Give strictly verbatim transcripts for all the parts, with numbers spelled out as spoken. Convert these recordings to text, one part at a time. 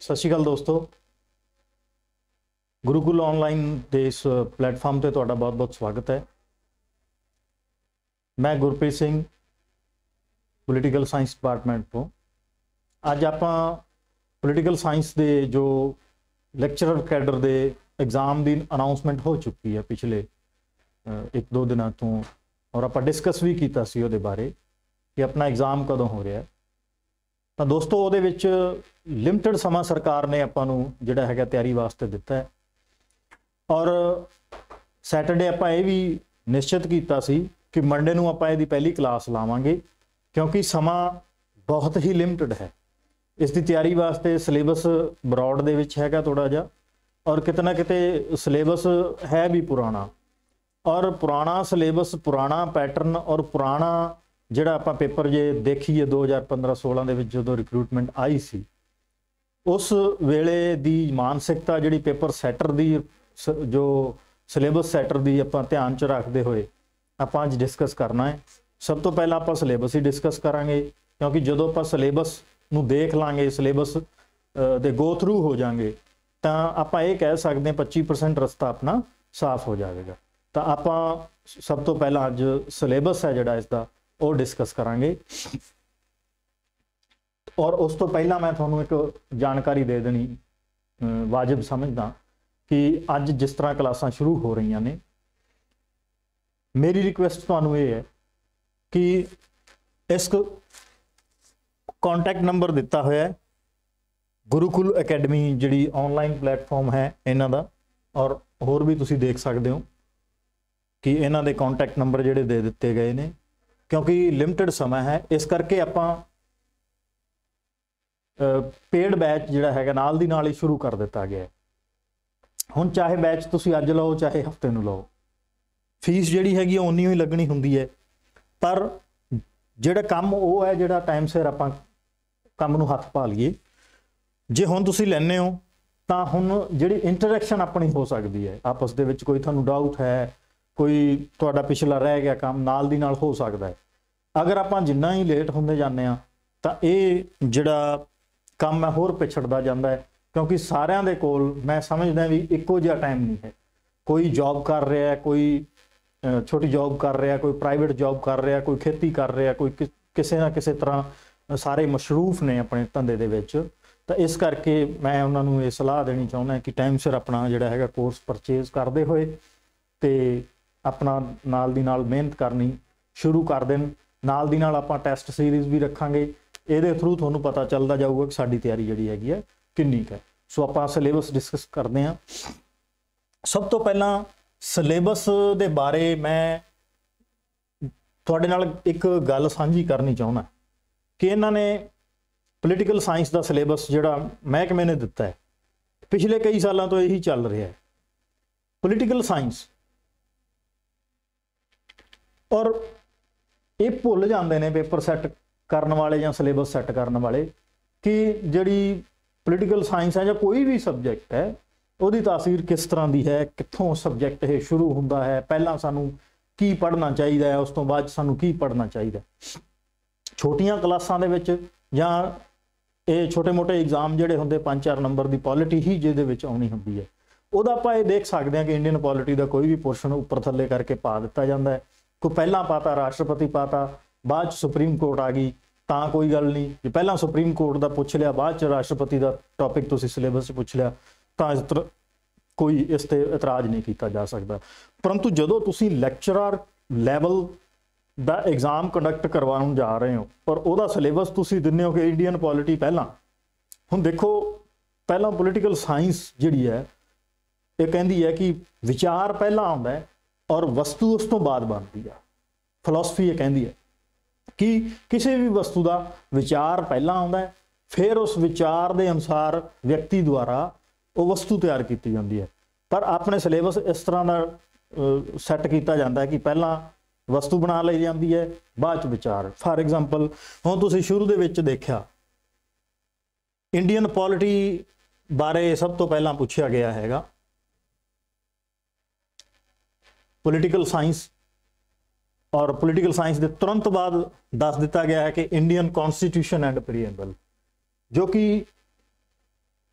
सत श्री अकाल दोस्तों, गुरुकुल ऑनलाइन के इस प्लेटफॉर्म पर तुहाडा बहुत बहुत स्वागत है। मैं Gurpreet Singh political science department तो अज आप पोलिटिकल साइंस के जो लैक्चरर कैडर के एग्जाम की अनाउंसमेंट हो चुकी है पिछले एक दो दिनों तो, और आप डिस्कस भी किया सी उहदे बारे कि अपना एग्जाम कदों हो रहा है। तो दोस्तों वो लिमिटेड समा सरकार ने आपां नूं जिहड़ा हैगा तैयारी वास्ते दिता है, और सैटरडे आपां ये भी निश्चित किया सी कि मंडे नूं आपां इहदी पहली क्लास लावांगे, क्योंकि समा बहुत ही लिमिटेड है। इसकी तैयारी वास्ते सिलेबस ब्रॉड दे विच हैगा थोड़ा जिहा, और किते ना किते सिलेबस है भी पुराना, और पुराना सिलेबस पुराना पैटर्न और पुराना जिहड़ा आपां पेपर जे देखीए दो हज़ार पंद्रह सोलह दे विच जदों रिक्रूटमेंट आई सी, उस वेले दी मानसिकता जिहड़ी पेपर सैटर दी जो सिलेबस सैटर दी आपां ध्यान च रखते हुए आपां अज डिस्कस करना है। सब तो पहला आपां सिलेबस ही डिस्कस करांगे, क्योंकि जदों आपां सिलेबस नूं देख लांगे, सिलेबस दे गो थ्रू हो जाएंगे, तो आपां ये कह सकते हैं पच्ची परसेंट रस्ता अपना साफ हो जाएगा। तो आपां सब तो पहला अज सिलेबस है जिहड़ा इसका वो डिस्कस करांगे। और उस तो पहला मैं तुहानूं एक जानकारी दे देनी वाजिब समझदा कि अज जिस तरह क्लासां शुरू हो रही ने, मेरी रिक्वेस्ट तुहानूं ये है कि इस कॉन्टैक्ट नंबर दिता होया है गुरुकुल अकैडमी जिहड़ी ऑनलाइन प्लेटफॉर्म है इन्हां दा, और होर भी तुसीं देख सकते हो कि इन्हां दे कॉन्टैक्ट नंबर जिहड़े दे दिते गए ने, क्योंकि लिमिटेड समय है। इस करके आपां पेड बैच जिहड़ा हैगा नाल दी नाल ही शुरू कर दिता गया है। हुण चाहे बैच तुसीं अज लो चाहे हफ्ते नूं लो, फीस जिहड़ी हैगी उन्नी ही लगनी हुंदी है, पर जिहड़ा काम वो है जिहड़ा टाइम सिर आपां काम नूं हत्थ पा लईए। जे हुण तुसीं लैंदे हो तां हुण जिहड़ी इंटरैक्शन अपनी हो सकदी है, आपस दे विच कोई तुहानूं डाउट है, कोई तुहाडा पिछला रह गया काम नाल दी नाल हो सकदा है। अगर आपां जिन्ना ही लेट हुंदे जांदे आ तां इह जिहड़ा काम है होर पिछड़दा जांदा है, क्योंकि सारिਆਂ ਦੇ ਕੋਲ मैं समझदा भी इक्को जिहा टाइम नहीं है। कोई जॉब कर रहा है, कोई छोटी जॉब कर रहा है, कोई प्राइवेट जॉब कर रहा है, कोई खेती कर रहा है, कोई कि, किसी ना किसी तरह सारे मशरूफ ने अपने धंधे दे विच। तो इस करके मैं उन्होंने ये सलाह देनी चाहुंदा कि टाइम सिर अपना जिहड़ा हैगा कोर्स परचेज करते हुए तो अपना नाल दी नाल मेहनत करनी शुरू कर देन। नाल दी नाल आपां टैसट सीरीज़ भी रखांगे, इहदे थ्रू तुहानूं पता चलदा जाऊगा कि साडी तैयारी जिहड़ी हैगी है किन्नी है। सो आपां सिलेबस डिस्कस करते हैं। सब तो पहला सिलेबस दे बारे मैं तुहाडे नाल एक गल साझी करनी चाहुंदा कि इन्हां ने पोलिटिकल साइंस का सिलेबस जिहड़ा महकमे ने दिता है पिछले कई सालों तो यही चल रहा है, पोलिटिकल साइंस। और ये भुल जाते हैं पेपर सैट करने वाले या सिलेबस सैट करने वाले कि जिहड़ी पोलिटिकल साइंस है या कोई भी सबजैक्ट है उसकी तासीर किस तरह की है, कित्थों सबजैक्ट ये शुरू होंदा है, पहला सानू की पढ़ना चाहिए है, उस तो बाद सानू की पढ़ना चाहिए। छोटियां क्लासां दे विच या ये छोटे मोटे एग्जाम जिहड़े हुंदे पांच चार नंबर की पॉलिटी ही जिहदे विच आउणी हुंदी है, उहदा आपां ये देख सकते हैं कि इंडियन पॉलिटी का कोई भी पोर्शन उपर थल्ले करके पा दिता जाता है। कोई पहला पाता राष्ट्रपति पाता, बाद सुप्रीम कोर्ट आ गई तां कोई गल नहीं, जे पहला सुप्रीम कोर्ट का पुछ लिया बाद च राष्ट्रपति का टॉपिक तुसीं सिलेबस पुछ लिया तां इस तरह कोई इस ते इतराज़ नहीं किया जा सकता। परंतु जदों तुसीं लैक्चरर लैवल का एग्जाम कंडक्ट करवाउण जा रहे हो और उहदा सिलेबस तुसीं दिंदे हो कि इंडियन पॉलिटी पहला। हुण देखो पहला पोलिटिकल साइंस जिहड़ी है ये कहती है कि विचार पहला आउंदा है और वस्तु उस तो बाद बनती है। फिलोसफी ये कहती है कि किसी भी वस्तु का विचार पहला आउंदा है, फिर उस विचार के अनुसार व्यक्ति द्वारा वो वस्तु तैयार की जाती है। पर अपने सिलेबस इस तरह का सैट किया जाता है कि पहला वस्तु बना ली जाती है, बाद च विचार। फॉर एग्जाम्पल हुण तुसीं शुरू दे विच देखिया इंडियन पॉलिटी बारे सब तो पहला पूछा गया हैगा पोलिटिकल साइंस, और पोलिटिकल साइंस के तुरंत बाद दस दिता गया है कि इंडियन कॉन्स्टिट्यूशन एंड प्रीएम्बल, जो कि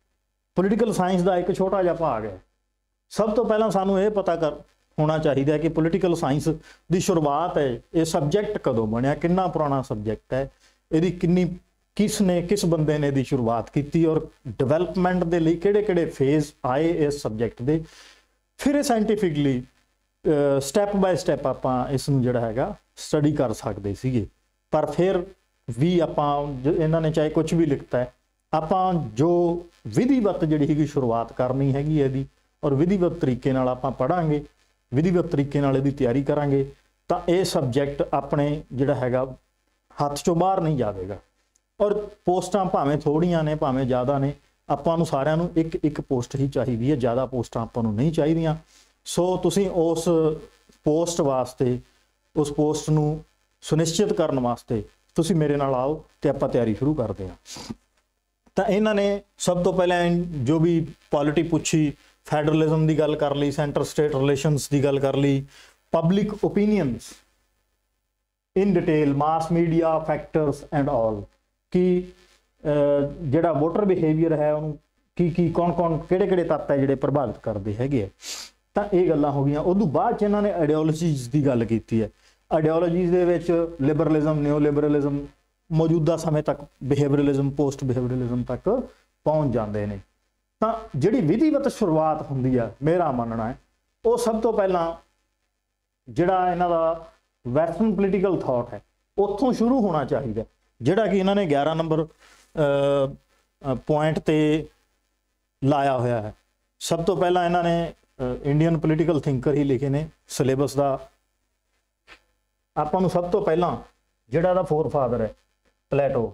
ਪੋਲੀਟੀਕਲ ਸਾਇੰਸ ਦਾ ਇੱਕ ਛੋਟਾ ਜਿਹਾ ਭਾਗ ਹੈ। ਸਭ ਤੋਂ ਪਹਿਲਾਂ ਸਾਨੂੰ ਇਹ ਪਤਾ ਕਰ ਹੋਣਾ ਚਾਹੀਦਾ ਕਿ ਪੋਲੀਟੀਕਲ ਸਾਇੰਸ ਦੀ ਸ਼ੁਰੂਆਤ ਹੈ, ਇਹ ਸਬਜੈਕਟ ਕਦੋਂ ਬਣਿਆ, ਕਿੰਨਾ ਪੁਰਾਣਾ ਸਬਜੈਕਟ ਹੈ, ਇਹਦੀ ਕਿੰਨੀ ਕਿਸ ਨੇ ਕਿਸ ਬੰਦੇ ਨੇ ਇਹਦੀ ਸ਼ੁਰੂਆਤ ਕੀਤੀ ਔਰ ਡਿਵੈਲਪਮੈਂਟ ਦੇ ਲਈ ਕਿਹੜੇ ਕਿਹੜੇ ਫੇਜ਼ ਆਏ ਇਸ ਸਬਜੈਕਟ ਦੇ। ਫਿਰ ਇਹ ਸਾਇੰਟੀਫਿਕਲੀ ਸਟੈਪ ਬਾਏ ਸਟੈਪ ਆਪਾਂ ਇਸ ਨੂੰ ਜਿਹੜਾ ਹੈਗਾ ਸਟੱਡੀ ਕਰ ਸਕਦੇ ਸੀਗੇ। ਪਰ ਫਿਰ ਵੀ ਆਪਾਂ ਇਹਨਾਂ ਨੇ ਚਾਹੇ ਕੁਝ ਵੀ ਲਿਖਤਾ ਹੈ, ਆਪਾਂ ਜੋ ਵਿਧੀਵਤ ਜਿਹੜੀ ਹੈਗੀ ਸ਼ੁਰੂਆਤ ਕਰਨੀ ਹੈਗੀ ਇਹਦੀ ਔਰ ਵਿਧੀਵਤ ਤਰੀਕੇ ਨਾਲ ਆਪਾਂ ਪੜ੍ਹਾਂਗੇ, ਵਿਧੀਵਤ ਤਰੀਕੇ ਨਾਲ ਇਹਦੀ ਤਿਆਰੀ ਕਰਾਂਗੇ ਤਾਂ ਇਹ ਸਬਜੈਕਟ ਆਪਣੇ ਜਿਹੜਾ ਹੈਗਾ ਹੱਥ ਚੋਂ ਬਾਹਰ ਨਹੀਂ ਜਾਵੇਗਾ। ਔਰ ਪੋਸਟਾਂ ਭਾਵੇਂ ਥੋੜੀਆਂ ਨੇ ਭਾਵੇਂ ਜ਼ਿਆਦਾ ਨੇ, ਆਪਾਂ ਨੂੰ ਸਾਰਿਆਂ ਨੂੰ ਇੱਕ ਇੱਕ ਪੋਸਟ ਹੀ ਚਾਹੀਦੀ ਹੈ, ਜ਼ਿਆਦਾ ਪੋਸਟਾਂ ਆਪਾਂ ਨੂੰ ਨਹੀਂ ਚਾਹੀਦੀਆਂ। ਸੋ ਤੁਸੀਂ ਉਸ ਪੋਸਟ ਵਾਸਤੇ, ਉਸ ਪੋਸਟ ਨੂੰ ਸੁਨਿਸ਼ਚਿਤ ਕਰਨ ਵਾਸਤੇ ਤੁਸੀਂ ਮੇਰੇ ਨਾਲ ਆਓ ਤੇ ਆਪਾਂ ਤਿਆਰੀ ਸ਼ੁਰੂ ਕਰਦੇ ਹਾਂ। ਤਾਂ ਇਹਨਾਂ ਨੇ ਸਭ ਤੋਂ ਪਹਿਲਾਂ ਜੋ ਵੀ ਪੋਲਿਟੀ ਪੁੱਛੀ, ਫੈਡਰਲਿਜ਼ਮ ਦੀ ਗੱਲ ਕਰ ਲਈ, ਸੈਂਟਰ ਸਟੇਟ ਰਿਲੇਸ਼ਨਸ ਦੀ ਗੱਲ ਕਰ ਲਈ, public opinions in detail, mass media factors and all, ਕਿ ਜਿਹੜਾ ਵੋਟਰ ਬਿਹੇਵੀਅਰ ਹੈ ਉਹਨੂੰ ਕੀ ਕੀ ਕੌਣ ਕੌਣ ਕਿਹੜੇ ਕਿਹੜੇ ਤੱਤ ਹੈ ਜਿਹੜੇ ਪ੍ਰਭਾਵਿਤ ਕਰਦੇ ਹੈਗੇ ਆ। ਤਾਂ ਇਹ ਗੱਲਾਂ ਹੋ ਗਈਆਂ। ਉਦੋਂ ਬਾਅਦ 'ਚ ਇਹਨਾਂ ਨੇ ਆਈਡੀਓਲੋਜੀਜ਼ ਦੀ ਗੱਲ ਕੀਤੀ ਹੈ। ਆਈਡੀਓਲੋਜੀਜ਼ ਦੇ ਵਿੱਚ ਲਿਬਰਲਿਜ਼ਮ, ਨਿਓ ਲਿਬਰਲਿਜ਼ਮ, ਮੌਜੂਦਾ ਸਮੇਂ ਤੱਕ ਬਿਹੇਵੀਅਰਲਿਜ਼ਮ, ਪੋਸਟ ਬਿਹੇਵੀਅਰਲਿਜ਼ਮ ਤੱਕ ਪਹੁੰਚ ਜਾਂਦੇ ਨੇ। ਤਾਂ ਜਿਹੜੀ ਵਿਧੀਵਤ ਸ਼ੁਰੂਆਤ ਹੁੰਦੀ ਆ, ਮੇਰਾ ਮੰਨਣਾ ਹੈ ਉਹ ਸਭ ਤੋਂ ਪਹਿਲਾਂ ਜਿਹੜਾ ਇਹਨਾਂ ਦਾ ਵੈਸਟਰਨ ਪੋਲੀਟੀਕਲ ਥਾਟ ਹੈ ਉੱਥੋਂ ਸ਼ੁਰੂ ਹੋਣਾ ਚਾਹੀਦਾ, ਜਿਹੜਾ ਕਿ ਇਹਨਾਂ ਨੇ ਗਿਆਰਾਂ ਨੰਬਰ ਪੁਆਇੰਟ ਤੇ ਲਾਇਆ ਹੋਇਆ ਹੈ। ਸਭ ਤੋਂ ਪਹਿਲਾਂ ਇਹਨਾਂ ਨੇ ਇੰਡੀਅਨ ਪੋਲੀਟੀਕਲ ਥਿੰਕਰ ਹੀ ਲਿਖੇ ਨੇ। ਸਿਲੇਬਸ ਦਾ ਆਪਾਂ ਨੂੰ ਸਭ ਤੋਂ ਪਹਿਲਾਂ ਜਿਹੜਾ ਇਹਦਾ ਫੋਰ ਫਾਦਰ ਹੈ ਪਲੇਟੋ,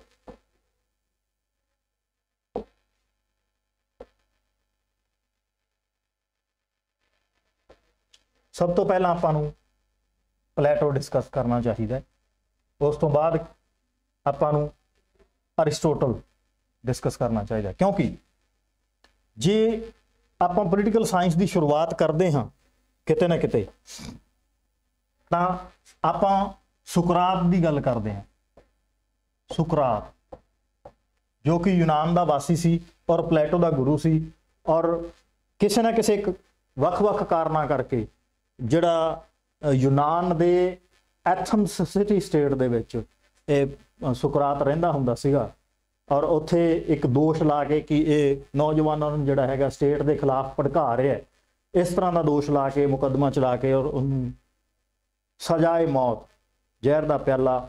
ਸਭ ਤੋਂ ਪਹਿਲਾਂ ਆਪਾਂ ਨੂੰ ਪਲੇਟੋ ਡਿਸਕਸ ਕਰਨਾ ਚਾਹੀਦਾ। ਉਸ ਤੋਂ ਬਾਅਦ ਆਪਾਂ ਨੂੰ ਅਰਿਸਟੋਟਲ ਡਿਸਕਸ ਕਰਨਾ ਚਾਹੀਦਾ, ਕਿਉਂਕਿ ਜੇ ਆਪਾਂ ਪੋਲੀਟੀਕਲ ਸਾਇੰਸ ਦੀ ਸ਼ੁਰੂਆਤ ਕਰਦੇ ਹਾਂ ਕਿਤੇ ਨਾ ਕਿਤੇ ਤਾਂ ਆਪਾਂ ਸੁਕਰਾਤ ਦੀ ਗੱਲ ਕਰਦੇ ਹਾਂ। ਸੁਕਰਾਤ ਜੋ ਕਿ ਯੂਨਾਨ ਦਾ ਵਾਸੀ ਸੀ ਔਰ ਪਲੇਟੋ ਦਾ ਗੁਰੂ ਸੀ, ਔਰ ਕਿਸੇ ਨਾ ਕਿਸੇ ਇੱਕ ਵੱਖ-ਵੱਖ ਕਾਰਨਾਂ ਕਰਕੇ ਜਿਹੜਾ ਯੂਨਾਨ ਦੇ ਐਥਨਸ ਸਿਟੀ ਸਟੇਟ ਦੇ ਵਿੱਚ ਇਹ ਸੁਕਰਾਤ ਰਹਿੰਦਾ ਹੁੰਦਾ ਸੀਗਾ। ਔਰ ਉੱਥੇ ਇੱਕ ਦੋਸ਼ ਲਾ ਕੇ ਕਿ ਇਹ ਨੌਜਵਾਨਾਂ ਨੂੰ ਜਿਹੜਾ ਹੈਗਾ ਸਟੇਟ ਦੇ ਖਿਲਾਫ ਭੜਕਾ ਰਿਹਾ ਹੈ, ਇਸ ਤਰ੍ਹਾਂ ਦਾ ਦੋਸ਼ ਲਾ ਕੇ ਮੁਕੱਦਮਾ ਚਲਾ ਕੇ ਔਰ ਉਹਨੂੰ ਸਜ਼ਾਏ ਮੌਤ, ਜ਼ਹਿਰ ਦਾ ਪਿਆਲਾ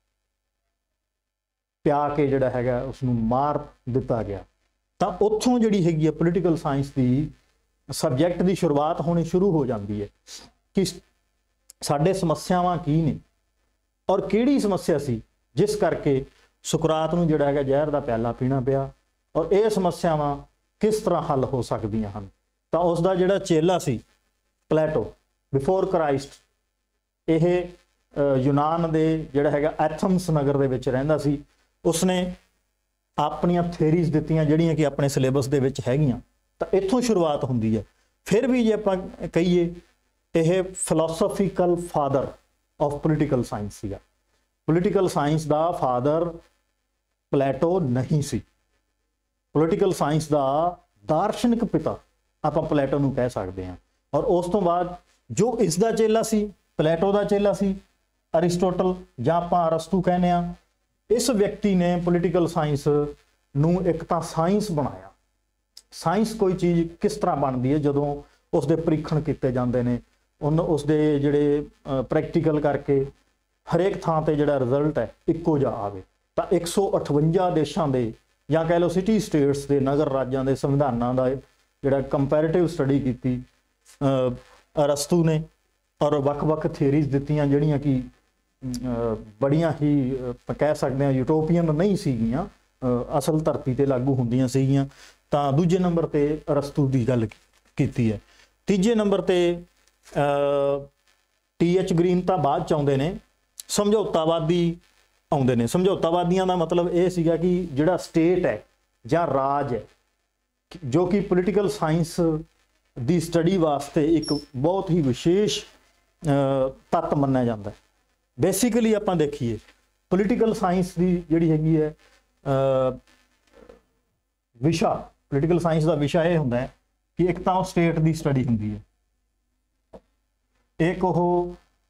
ਪਿਆ ਕੇ ਜਿਹੜਾ ਹੈਗਾ ਉਸਨੂੰ ਮਾਰ ਦਿੱਤਾ ਗਿਆ। ਤਾਂ ਉੱਥੋਂ ਜਿਹੜੀ ਹੈਗੀ ਹੈ ਪੋਲੀਟੀਕਲ ਸਾਇੰਸ ਦੀ ਸਬਜੈਕਟ ਦੀ ਸ਼ੁਰੂਆਤ ਹੋਣੀ ਸ਼ੁਰੂ ਹੋ ਜਾਂਦੀ ਹੈ ਕਿ ਸਾਡੇ ਸਮੱਸਿਆਵਾਂ ਕੀ ਨੇ ਔਰ ਕਿਹੜੀ ਸਮੱਸਿਆ ਸੀ ਜਿਸ ਕਰਕੇ ਸੁਕਰਾਤ ਨੂੰ ਜਿਹੜਾ ਹੈਗਾ ਜ਼ਹਿਰ ਦਾ ਪਿਆਲਾ ਪੀਣਾ ਪਿਆ, ਔਰ ਇਹ ਸਮੱਸਿਆਵਾਂ ਕਿਸ ਤਰ੍ਹਾਂ ਹੱਲ ਹੋ ਸਕਦੀਆਂ ਹਨ। ਤਾਂ ਉਸ ਦਾ ਜਿਹੜਾ ਚੇਲਾ ਸੀ ਪਲੇਟੋ ਬਿਫੋਰ ਕ੍ਰਾਈਸਟ, ਇਹ ਯੂਨਾਨ ਦੇ ਜਿਹੜਾ ਹੈਗਾ ਐਥਨਸ ਨਗਰ ਦੇ ਵਿੱਚ ਰਹਿੰਦਾ ਸੀ। ਉਸਨੇ ਆਪਣੀਆਂ ਥਿਊਰੀਜ਼ ਦਿੱਤੀਆਂ ਜਿਹੜੀਆਂ ਕਿ ਆਪਣੇ ਸਿਲੇਬਸ ਦੇ ਵਿੱਚ ਹੈਗੀਆਂ। ਤਾਂ ਇੱਥੋਂ ਸ਼ੁਰੂਆਤ ਹੁੰਦੀ ਹੈ। ਫਿਰ ਵੀ ਜੇ ਆਪਾਂ ਕਹੀਏ ਇਹ philosophical father of political science ਸੀਗਾ। ਪੋਲੀਟੀਕਲ ਸਾਇੰਸ ਦਾ ਫਾਦਰ ਪਲੇਟੋ ਨਹੀਂ ਸੀ। ਪੋਲੀਟੀਕਲ ਸਾਇੰਸ ਦਾ ਦਾਰਸ਼ਨਿਕ ਪਿਤਾ ਆਪਾਂ ਪਲੇਟੋ ਨੂੰ ਕਹਿ ਸਕਦੇ ਹਾਂ। ਔਰ ਉਸ ਤੋਂ ਬਾਅਦ ਜੋ ਇਸ ਦਾ ਚੇਲਾ ਸੀ, ਪਲੇਟੋ ਦਾ ਚੇਲਾ ਸੀ ਅਰਿਸਟੋਟਲ, ਜਾਂ ਆਪਾਂ ਅਰਸਤੂ ਕਹਿੰਦੇ ਹਾਂ। ਇਸ ਵਿਅਕਤੀ ਨੇ ਪੋਲੀਟੀਕਲ ਸਾਇੰਸ ਨੂੰ ਇੱਕ ਤਾਂ ਸਾਇੰਸ ਬਣਾਇਆ। ਸਾਇੰਸ ਕੋਈ ਚੀਜ਼ ਕਿਸ ਤਰ੍ਹਾਂ ਬਣਦੀ ਹੈ ਜਦੋਂ ਉਸਦੇ ਪਰੀਖਣ ਕੀਤੇ ਜਾਂਦੇ ਨੇ, ਉਹਨ ਉਸਦੇ ਜਿਹੜੇ ਪ੍ਰੈਕਟੀਕਲ ਕਰਕੇ ਹਰੇਕ ਥਾਂ ਤੇ ਜਿਹੜਾ ਰਿਜ਼ਲਟ ਹੈ ਇੱਕੋ ਜਿਹਾ ਆਵੇ। ਤਾਂ ਇੱਕ ਸੌ ਅਠਵੰਜਾ ਦੇਸ਼ਾਂ ਦੇ ਜਾਂ ਕਹਿ ਲਓ ਸਿਟੀ ਸਟੇਟਸ ਦੇ, ਨਗਰ ਰਾਜਾਂ ਦੇ ਸੰਵਿਧਾਨਾਂ ਦਾ ਜਿਹੜਾ ਕੰਪੈਰੀਟਿਵ ਸਟੱਡੀ ਕੀਤੀ ਅਰਸਤੂ ਨੇ, ਔਰ ਵੱਖ-ਵੱਖ ਥਿਊਰੀਜ਼ ਦਿੱਤੀਆਂ ਜਿਹੜੀਆਂ ਕਿ ਬੜੀਆਂ ਹੀ ਕਹਿ ਸਕਦੇ ਹਾਂ ਯੂਟੋਪੀਅਨ ਨਹੀਂ ਸੀਗੀਆਂ, ਅਸਲ ਧਰਤੀ ਤੇ ਲਾਗੂ ਹੁੰਦੀਆਂ ਸੀਗੀਆਂ। ਤਾਂ ਦੂਜੇ ਨੰਬਰ ਤੇ ਅਰਸਤੂ ਦੀ ਗੱਲ ਕੀਤੀ ਹੈ। ਤੀਜੇ ਨੰਬਰ ਤੇ ਟੀ ਐਚ ਗ੍ਰੀਨ ਤਾਂ ਬਾਅਦ ਚ ਆਉਂਦੇ ਨੇ, ਸਮਝੌਤਾਵਾਦੀ ਆਉਂਦੇ ਨੇ। ਸਮਝੌਤਾਵਾਦੀਆਂ ਦਾ ਮਤਲਬ ਇਹ ਸੀਗਾ ਕਿ ਜਿਹੜਾ ਸਟੇਟ ਹੈ ਜਾਂ ਰਾਜ ਹੈ, ਜੋ ਕਿ ਪੋਲੀਟੀਕਲ ਸਾਇੰਸ ਦੀ ਸਟੱਡੀ ਵਾਸਤੇ ਇੱਕ ਬਹੁਤ ਹੀ ਵਿਸ਼ੇਸ਼ ਤੱਤ ਮੰਨਿਆ ਜਾਂਦਾ ਹੈ। ਬੇਸਿਕਲੀ ਆਪਾਂ ਦੇਖੀਏ ਪੋਲੀਟੀਕਲ ਸਾਇੰਸ ਦੀ ਜਿਹੜੀ ਹੈਗੀ ਹੈ ਵਿਸ਼ਾ ਪੋਲੀਟੀਕਲ ਸਾਇੰਸ ਦਾ ਵਿਸ਼ਾ ਇਹ ਹੁੰਦਾ ਹੈ ਕਿ ਇੱਕ ਤਾਂ ਉਹ ਸਟੇਟ ਦੀ ਸਟੱਡੀ ਹੁੰਦੀ ਹੈ, ਇੱਕ ਉਹ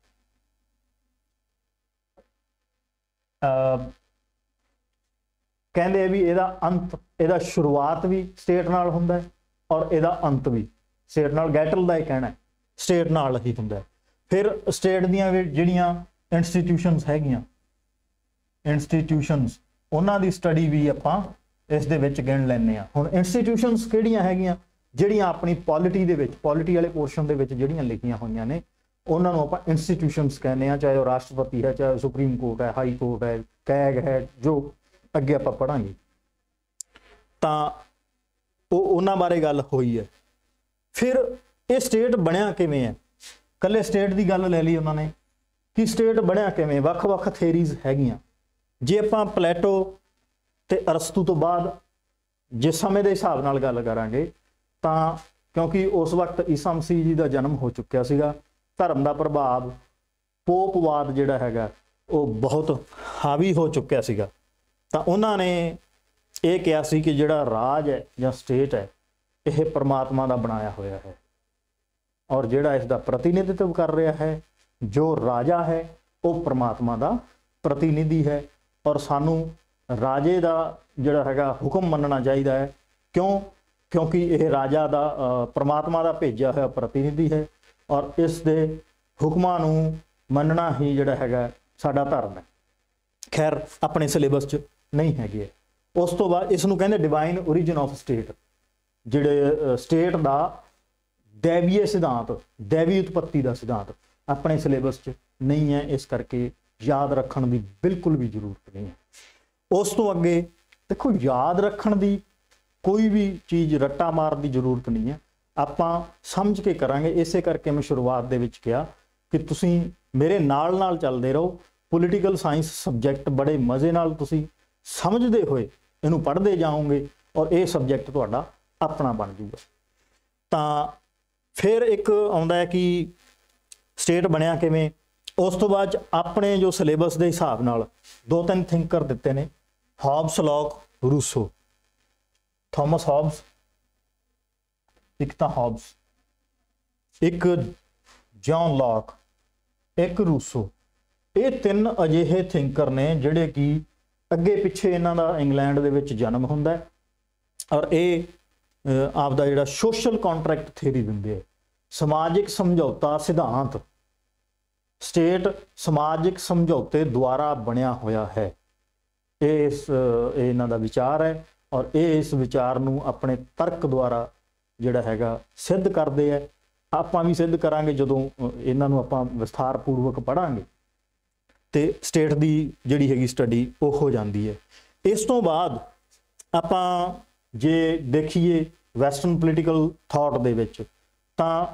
ਕਹਿੰਦੇ ਆ ਵੀ ਇਹਦਾ ਅੰਤ, ਇਹਦਾ ਸ਼ੁਰੂਆਤ ਵੀ ਸਟੇਟ ਨਾਲ ਹੁੰਦਾ ਔਰ ਇਹਦਾ ਅੰਤ ਵੀ ਸਟੇਟ ਨਾਲ। ਗੈਟਲ ਦਾ ਇਹ ਕਹਿਣਾ ਸਟੇਟ ਨਾਲ ਹੀ ਹੁੰਦਾ। ਫਿਰ ਸਟੇਟ ਦੀਆਂ ਜਿਹੜੀਆਂ ਇੰਸਟੀਟਿਊਸ਼ਨਸ ਹੈਗੀਆਂ, ਇੰਸਟੀਟਿਊਸ਼ਨਸ, ਉਹਨਾਂ ਦੀ ਸਟੱਡੀ ਵੀ ਆਪਾਂ ਇਸ ਦੇ ਵਿੱਚ ਗਿਣ ਲੈਂਦੇ ਹਾਂ। ਹੁਣ ਇੰਸਟੀਟਿਊਸ਼ਨਸ ਕਿਹੜੀਆਂ ਹੈਗੀਆਂ, ਜਿਹੜੀਆਂ ਆਪਣੀ ਪੋਲਿਟੀ ਦੇ ਵਿੱਚ, ਪੋਲਿਟੀ ਵਾਲੇ ਪੋਰਸ਼ਨ ਦੇ ਵਿੱਚ ਜਿਹੜੀਆਂ ਲਿਖੀਆਂ ਹੋਈਆਂ ਨੇ, ਉਹਨਾਂ ਨੂੰ ਆਪਾਂ ਇੰਸਟੀਟਿਊਸ਼ਨਸ ਕਹਿੰਦੇ ਆ। ਚਾਹੇ ਉਹ ਰਾਸ਼ਟਰਪਤੀ ਹੈ, ਚਾਹੇ ਸੁਪਰੀਮ ਕੋਰਟ ਹੈ, ਹਾਈ ਕੋਰਟ ਹੈ, ਕੈਗ ਹੈ, ਜੋ ਅੱਗੇ ਆਪਾਂ ਪੜਾਂਗੇ, ਤਾਂ ਉਹ ਉਹਨਾਂ ਬਾਰੇ ਗੱਲ ਹੋਈ ਹੈ। ਫਿਰ ਇਹ ਸਟੇਟ ਬਣਿਆ ਕਿਵੇਂ ਹੈ, ਕੱਲੇ ਸਟੇਟ ਦੀ ਗੱਲ ਲੈ ਲਈ ਉਹਨਾਂ ਨੇ ਕਿ ਸਟੇਟ ਬਣਿਆ ਕਿਵੇਂ, ਵੱਖ-ਵੱਖ ਥਿਊਰੀਜ਼ ਹੈਗੀਆਂ। ਜੇ ਆਪਾਂ ਪਲੇਟੋ ਤੇ ਅਰਸਤੂ ਤੋਂ ਬਾਅਦ ਜਿਸ ਸਮੇਂ ਦੇ ਹਿਸਾਬ ਨਾਲ ਗੱਲ ਕਰਾਂਗੇ, ਤਾਂ ਕਿਉਂਕਿ ਉਸ ਵਕਤ ਈਸਾ ਮਸੀਹ ਜੀ ਦਾ ਜਨਮ ਹੋ ਚੁੱਕਿਆ ਸੀਗਾ, ਧਰਮ ਦਾ ਪ੍ਰਭਾਵ, ਪੋਪਵਾਦ ਜਿਹੜਾ ਹੈਗਾ ਉਹ ਬਹੁਤ ਹਾਵੀ ਹੋ ਚੁੱਕਿਆ ਸੀਗਾ, ਤਾਂ ਉਹਨਾਂ ਨੇ ਇਹ ਕਿਹਾ ਸੀ ਕਿ ਜਿਹੜਾ ਰਾਜ ਹੈ ਜਾਂ ਸਟੇਟ ਹੈ ਇਹ ਪਰਮਾਤਮਾ ਦਾ ਬਣਾਇਆ ਹੋਇਆ ਹੈ, ਔਰ ਜਿਹੜਾ ਇਸ ਦਾ ਪ੍ਰਤੀਨਿਧਿਤਵ ਕਰ ਰਿਹਾ ਹੈ, ਜੋ ਰਾਜਾ ਹੈ, ਉਹ ਪਰਮਾਤਮਾ ਦਾ ਪ੍ਰਤੀਨਿਧੀ ਹੈ, ਔਰ ਸਾਨੂੰ ਰਾਜੇ ਦਾ ਜਿਹੜਾ ਹੈਗਾ ਹੁਕਮ ਮੰਨਣਾ ਚਾਹੀਦਾ ਹੈ। ਕਿਉਂ? ਕਿਉਂਕਿ ਇਹ ਰਾਜਾ ਦਾ ਪਰਮਾਤਮਾ ਦਾ ਭੇਜਿਆ ਹੋਇਆ ਪ੍ਰਤੀਨਿਧੀ ਹੈ, ਔਰ ਇਸ ਦੇ ਹੁਕਮਾਂ ਨੂੰ ਮੰਨਣਾ ਹੀ ਜਿਹੜਾ ਹੈਗਾ ਸਾਡਾ ਧਰਮ ਹੈ। ਖੈਰ ਆਪਣੇ ਸਿਲੇਬਸ 'ਚ ਨਹੀਂ ਹੈਗੇ। ਉਸ ਤੋਂ ਬਾਅਦ ਇਸ ਨੂੰ ਕਹਿੰਦੇ ਡਿਵਾਈਨ ਓਰੀਜਨ ਆਫ ਸਟੇਟ, ਜਿਹੜੇ ਸਟੇਟ ਦਾ ਦੈਵੀਏ ਸਿਧਾਂਤ, ਦੈਵੀ ਉਤਪੱਤੀ ਦਾ ਸਿਧਾਂਤ ਆਪਣੇ ਸਿਲੇਬਸ 'ਚ ਨਹੀਂ ਹੈ, ਇਸ ਕਰਕੇ ਯਾਦ ਰੱਖਣ ਦੀ ਬਿਲਕੁਲ ਵੀ ਜ਼ਰੂਰਤ ਨਹੀਂ ਹੈ। ਉਸ ਤੋਂ ਅੱਗੇ ਦੇਖੋ, ਯਾਦ ਰੱਖਣ ਦੀ ਕੋਈ ਵੀ ਚੀਜ਼ ਰੱਟਾ ਮਾਰਨ ਦੀ ਜ਼ਰੂਰਤ ਨਹੀਂ ਹੈ, ਆਪਾਂ ਸਮਝ ਕੇ ਕਰਾਂਗੇ। ਇਸੇ ਕਰਕੇ ਮੈਂ ਸ਼ੁਰੂਆਤ ਦੇ ਵਿੱਚ ਕਿਹਾ ਕਿ ਤੁਸੀਂ ਮੇਰੇ ਨਾਲ ਨਾਲ ਚੱਲਦੇ ਰਹੋ। ਪੋਲੀਟੀਕਲ ਸਾਇੰਸ ਸਬਜੈਕਟ ਬੜੇ ਮਜ਼ੇ ਨਾਲ ਤੁਸੀਂ ਸਮਝਦੇ ਹੋਏ ਇਹਨੂੰ ਪੜ੍ਹਦੇ ਜਾਓਗੇ, ਔਰ ਇਹ ਸਬਜੈਕਟ ਤੁਹਾਡਾ ਆਪਣਾ ਬਣ ਜੂਗਾ। ਤਾਂ ਫਿਰ ਇੱਕ ਆਉਂਦਾ ਹੈ ਕਿ ਸਟੇਟ ਬਣਿਆ ਕਿਵੇਂ। ਉਸ ਤੋਂ ਬਾਅਦ ਆਪਣੇ ਜੋ ਸਿਲੇਬਸ ਦੇ ਹਿਸਾਬ ਨਾਲ ਦੋ ਤਿੰਨ ਥਿੰਕਰ ਦਿੱਤੇ ਨੇ, Hobbes, Locke, Rousseau. Thomas Hobbes, ਇੱਕ ਤਾਂ ਹੌਬਸ, ਇੱਕ ਜੌਨ ਲੌਕ, ਇੱਕ ਰੂਸੋ। ਇਹ ਤਿੰਨ ਅਜਿਹੇ ਥਿੰਕਰ ਨੇ ਜਿਹੜੇ ਕਿ ਅੱਗੇ ਪਿੱਛੇ ਇਹਨਾਂ ਦਾ ਇੰਗਲੈਂਡ ਦੇ ਵਿੱਚ ਜਨਮ ਹੁੰਦਾ ਹੈ, ਔਰ ਇਹ ਆਪਦਾ ਜਿਹੜਾ ਸੋਸ਼ਲ ਕੰਟਰੈਕਟ ਥਿਊਰੀ ਦਿੰਦੇ ਹੈ, ਸਮਾਜਿਕ ਸਮਝੌਤਾ ਸਿਧਾਂਤ। ਸਟੇਟ ਸਮਾਜਿਕ ਸਮਝੌਤੇ ਦੁਆਰਾ ਬਣਿਆ ਹੋਇਆ ਹੈ, ਇਹ ਇਸ ਇਹ ਇਹਨਾਂ ਦਾ ਵਿਚਾਰ ਹੈ, ਔਰ ਇਹ ਇਸ ਵਿਚਾਰ ਨੂੰ ਆਪਣੇ ਤਰਕ ਦੁਆਰਾ ਜਿਹੜਾ ਹੈਗਾ ਸਿੱਧ ਕਰਦੇ ਹੈ। ਆਪਾਂ ਵੀ ਸਿੱਧ ਕਰਾਂਗੇ ਜਦੋਂ ਇਹਨਾਂ ਨੂੰ ਆਪਾਂ ਵਿਸਥਾਰ ਪੂਰਵਕ ਪੜ੍ਹਾਂਗੇ, ਤੇ ਸਟੇਟ ਦੀ ਜਿਹੜੀ ਹੈਗੀ ਸਟੱਡੀ ਉਹ ਹੋ ਜਾਂਦੀ ਹੈ। ਇਸ ਤੋਂ ਬਾਅਦ ਆਪਾਂ ਜੇ ਦੇਖੀਏ ਵੈਸਟਰਨ ਪੋਲੀਟੀਕਲ ਥਾਟ ਦੇ ਵਿੱਚ, ਤਾਂ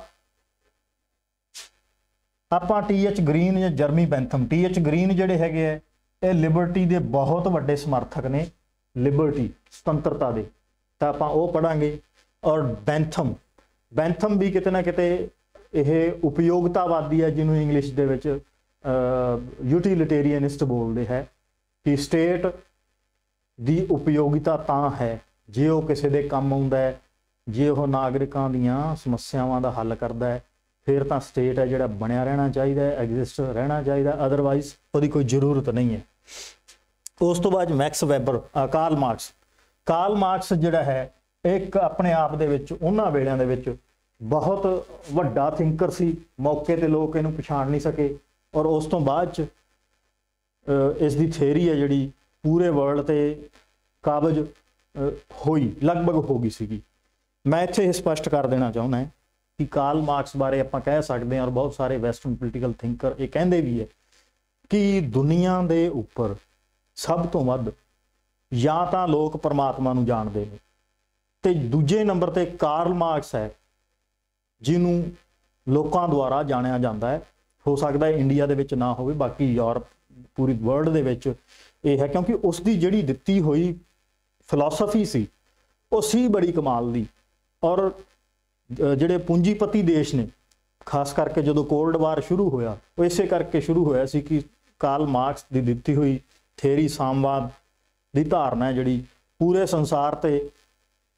ਆਪਾਂ ਟੀ ਐਚ ਗ੍ਰੀਨ ਜਾਂ Jeremy Bentham, T H Green ਜਿਹੜੇ ਹੈਗੇ ਆ ਇਹ ਲਿਬਰਟੀ ਦੇ ਬਹੁਤ ਵੱਡੇ ਸਮਰਥਕ ਨੇ, ਲਿਬਰਟੀ ਸੁਤੰਤਰਤਾ ਦੇ, ਤਾਂ ਆਪਾਂ ਉਹ ਪੜਾਂਗੇ। ਔਰ ਬੈਂਥਮ, ਬੈਂਥਮ ਵੀ ਕਿਤੇ ਨਾ ਕਿਤੇ ਇਹ ਉਪਯੋਗਤਾਵਾਦੀ ਹੈ, ਜਿਹਨੂੰ ਇੰਗਲਿਸ਼ ਦੇ ਵਿੱਚ ਯੂਟਿਲਿਟੇਰੀਅਨਿਸਟ ਬੋਲਦੇ ਹੈ, ਕਿ ਸਟੇਟ ਦੀ ਉਪਯੋਗਤਾ ਤਾਂ ਹੈ ਜੇ ਉਹ ਕਿਸੇ ਦੇ ਕੰਮ ਆਉਂਦਾ ਹੈ, ਜੇ ਉਹ ਨਾਗਰਿਕਾਂ ਦੀਆਂ ਸਮੱਸਿਆਵਾਂ ਦਾ ਹੱਲ ਕਰਦਾ ਹੈ, ਫਿਰ ਤਾਂ ਸਟੇਟ ਹੈ ਜਿਹੜਾ ਬਣਿਆ ਰਹਿਣਾ ਚਾਹੀਦਾ ਹੈ, ਐਗਜ਼ਿਸਟ ਰਹਿਣਾ ਚਾਹੀਦਾ, ਅਦਰਵਾਈਜ਼ ਉਹਦੀ ਕੋਈ ਜ਼ਰੂਰਤ ਨਹੀਂ ਹੈ। ਉਸ ਤੋਂ ਬਾਅਦ Max Weber, Karl Marx. Karl Marx ਜਿਹੜਾ ਹੈ ਇੱਕ ਆਪਣੇ ਆਪ ਦੇ ਵਿੱਚ ਉਹਨਾਂ ਵੇਲਿਆਂ ਦੇ ਵਿੱਚ ਬਹੁਤ ਵੱਡਾ ਥਿੰਕਰ ਸੀ, ਮੌਕੇ ਤੇ ਲੋਕ ਇਹਨੂੰ ਪਛਾਣ ਨਹੀਂ ਸਕੇ, ਔਰ ਉਸ ਤੋਂ ਬਾਅਦ ਚ ਇਸ ਦੀ ਥਿਊਰੀ ਹੈ ਜਿਹੜੀ ਪੂਰੇ ਵਰਲਡ ਤੇ ਕਾਬਜ਼ ਹੋਈ, ਲਗਭਗ ਹੋ ਗਈ ਸੀਗੀ। ਮੈਂ ਇੱਥੇ ਇਹ ਸਪਸ਼ਟ ਕਰ ਦੇਣਾ ਚਾਹੁੰਦਾ ਕਿ ਕਾਰਲ ਮਾਰਕਸ ਬਾਰੇ ਆਪਾਂ ਕਹਿ ਸਕਦੇ ਹਾਂ, ਔਰ ਬਹੁਤ ਸਾਰੇ ਵੈਸਟਰਨ ਪੋਲੀਟੀਕਲ ਥਿੰਕਰ ਇਹ ਕਹਿੰਦੇ ਵੀ ਹੈ ਕਿ ਦੁਨੀਆ ਦੇ ਉੱਪਰ ਸਭ ਤੋਂ ਵੱਧ ਜਾਂ ਤਾਂ ਲੋਕ ਪਰਮਾਤਮਾ ਨੂੰ ਜਾਣਦੇ ਨੇ, ਤੇ ਦੂਜੇ ਨੰਬਰ ਤੇ ਕਾਰਲ ਮਾਰਕਸ ਹੈ ਜਿਹਨੂੰ ਲੋਕਾਂ ਦੁਆਰਾ ਜਾਣਿਆ ਜਾਂਦਾ ਹੈ। ਹੋ ਸਕਦਾ ਹੈ ਇੰਡੀਆ ਦੇ ਵਿੱਚ ਨਾ ਹੋਵੇ, ਬਾਕੀ ਯੂਰਪ, ਪੂਰੀ ਵਰਲਡ ਦੇ ਵਿੱਚ ਇਹ ਹੈ, ਕਿਉਂਕਿ ਉਸ ਦੀ ਜਿਹੜੀ ਦਿੱਤੀ ਹੋਈ ਫਿਲਾਸਫੀ ਸੀ ਉਹ ਸੀ ਬੜੀ ਕਮਾਲ ਦੀ। ਔਰ ਜਿਹੜੇ ਪੂੰਜੀਪਤੀ ਦੇਸ਼ ਨੇ, ਖਾਸ ਕਰਕੇ ਜਦੋਂ ਕੋਲਡ ਵਾਰ ਸ਼ੁਰੂ ਹੋਇਆ, ਉਹ ਇਸੇ ਕਰਕੇ ਸ਼ੁਰੂ ਹੋਇਆ ਸੀ ਕਿ ਕਾਰਲ ਮਾਰਕਸ ਦੀ ਦਿੱਤੀ ਹੋਈ ਥਿਊਰੀ, ਸਾਮਵਾਦ ਦੀ ਧਾਰਨਾ ਹੈ ਜਿਹੜੀ ਪੂਰੇ ਸੰਸਾਰ ਤੇ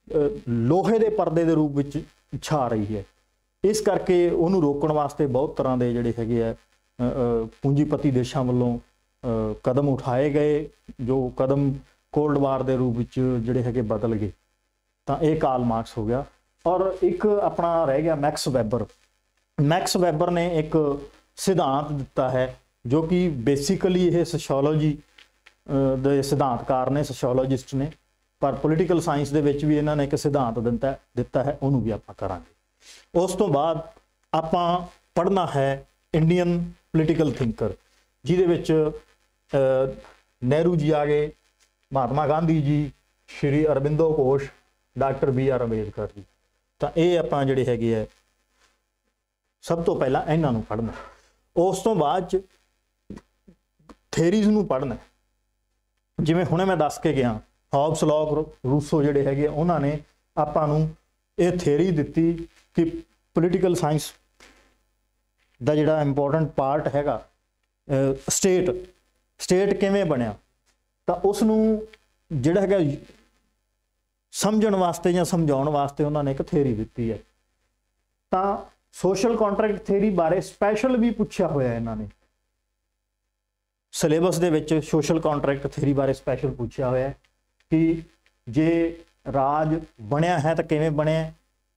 ਲੋਹੇ ਦੇ ਪਰਦੇ ਦੇ ਰੂਪ ਵਿੱਚ ਛਾ ਰਹੀ ਹੈ। ਇਸ ਕਰਕੇ ਉਹਨੂੰ ਰੋਕਣ ਵਾਸਤੇ ਬਹੁਤ ਤਰ੍ਹਾਂ ਦੇ ਜਿਹੜੇ ਹੈਗੇ ਆ ਪੂੰਜੀਪਤੀ ਦੇਸ਼ਾਂ ਵੱਲੋਂ ਕਦਮ ਉਠਾਏ ਗਏ, ਜੋ ਕਦਮ ਕੋਲਡ ਵਾਰ ਦੇ ਰੂਪ ਵਿੱਚ ਜਿਹੜੇ ਹੈਗੇ ਬਦਲ ਗਏ। ਤਾਂ ਇਹ ਕਾਰਲ ਮਾਰਕਸ ਹੋ ਗਿਆ। ਔਰ ਇੱਕ ਆਪਣਾ ਰਹਿ ਗਿਆ ਮੈਕਸ ਵੈਬਰ। ਮੈਕਸ ਵੈਬਰ ਨੇ ਇੱਕ ਸਿਧਾਂਤ ਦਿੱਤਾ ਹੈ ਜੋ ਕਿ ਬੇਸਿਕਲੀ ਇਹ ਸੋਸ਼ੀਓਲੋਜੀ ਦੇ ਸਿਧਾਂਤਕਾਰ ਨੇ, ਸੋਸ਼ੀਓਲੋਜਿਸਟ ਨੇ, ਪਰ ਪੋਲੀਟੀਕਲ ਸਾਇੰਸ ਦੇ ਵਿੱਚ ਵੀ ਇਹਨਾਂ ਨੇ ਇੱਕ ਸਿਧਾਂਤ ਦਿੱਤਾ ਦਿੱਤਾ ਹੈ, ਉਹਨੂੰ ਵੀ ਆਪਾਂ ਕਰਾਂਗੇ। ਉਸ ਤੋਂ ਬਾਅਦ ਆਪਾਂ ਪੜ੍ਹਨਾ ਹੈ ਇੰਡੀਅਨ ਪੋਲੀਟੀਕਲ ਥਿੰਕਰ, ਜਿਹਦੇ ਵਿੱਚ ਨਹਿਰੂ ਜੀ ਆ ਗਏ, Mahatma Gandhi ji, Shri Aurobindo Ghosh, doctor B R Ambedkar ji. ਤਾਂ ਇਹ ਆਪਾਂ ਜਿਹੜੇ ਹੈਗੇ ਆ ਸਭ ਤੋਂ ਪਹਿਲਾਂ ਇਹਨਾਂ ਨੂੰ ਪੜ੍ਹਨਾ। ਉਸ ਤੋਂ ਬਾਅਦ ਚ ਥਿਊਰੀਜ਼ ਨੂੰ ਪੜ੍ਹਨਾ। ਜਿਵੇਂ ਹੁਣੇ ਮੈਂ ਦੱਸ ਕੇ ਗਿਆ, ਹੌਬਸ, ਲੌਕ, ਰੂਸੋ ਜਿਹੜੇ ਹੈਗੇ ਉਹਨਾਂ ਨੇ ਆਪਾਂ ਨੂੰ ਇਹ ਥਿਊਰੀ ਦਿੱਤੀ ਕਿ ਪੋਲੀਟੀਕਲ ਸਾਇੰਸ ਦਾ ਜਿਹੜਾ ਇੰਪੋਰਟੈਂਟ ਪਾਰਟ ਹੈਗਾ ਸਟੇਟ ਸਟੇਟ ਕਿਵੇਂ ਬਣਿਆ, ਤਾਂ ਉਸ ਨੂੰ ਜਿਹੜਾ ਹੈਗਾ ਸਮਝਣ ਵਾਸਤੇ ਜਾਂ ਸਮਝਾਉਣ ਵਾਸਤੇ ਉਹਨਾਂ ਨੇ ਇੱਕ ਥਿਊਰੀ ਦਿੱਤੀ ਹੈ। ਤਾਂ ਸੋਸ਼ਲ ਕੰਟਰੈਕਟ ਥਿਊਰੀ ਬਾਰੇ ਸਪੈਸ਼ਲ ਵੀ ਪੁੱਛਿਆ ਹੋਇਆ ਇਹਨਾਂ ਨੇ, ਸਿਲੇਬਸ ਦੇ ਵਿੱਚ ਸੋਸ਼ਲ ਕੰਟਰੈਕਟ ਥਿਊਰੀ ਬਾਰੇ ਸਪੈਸ਼ਲ ਪੁੱਛਿਆ ਹੋਇਆ ਕਿ ਜੇ ਰਾਜ ਬਣਿਆ ਹੈ ਤਾਂ ਕਿਵੇਂ ਬਣਿਆ।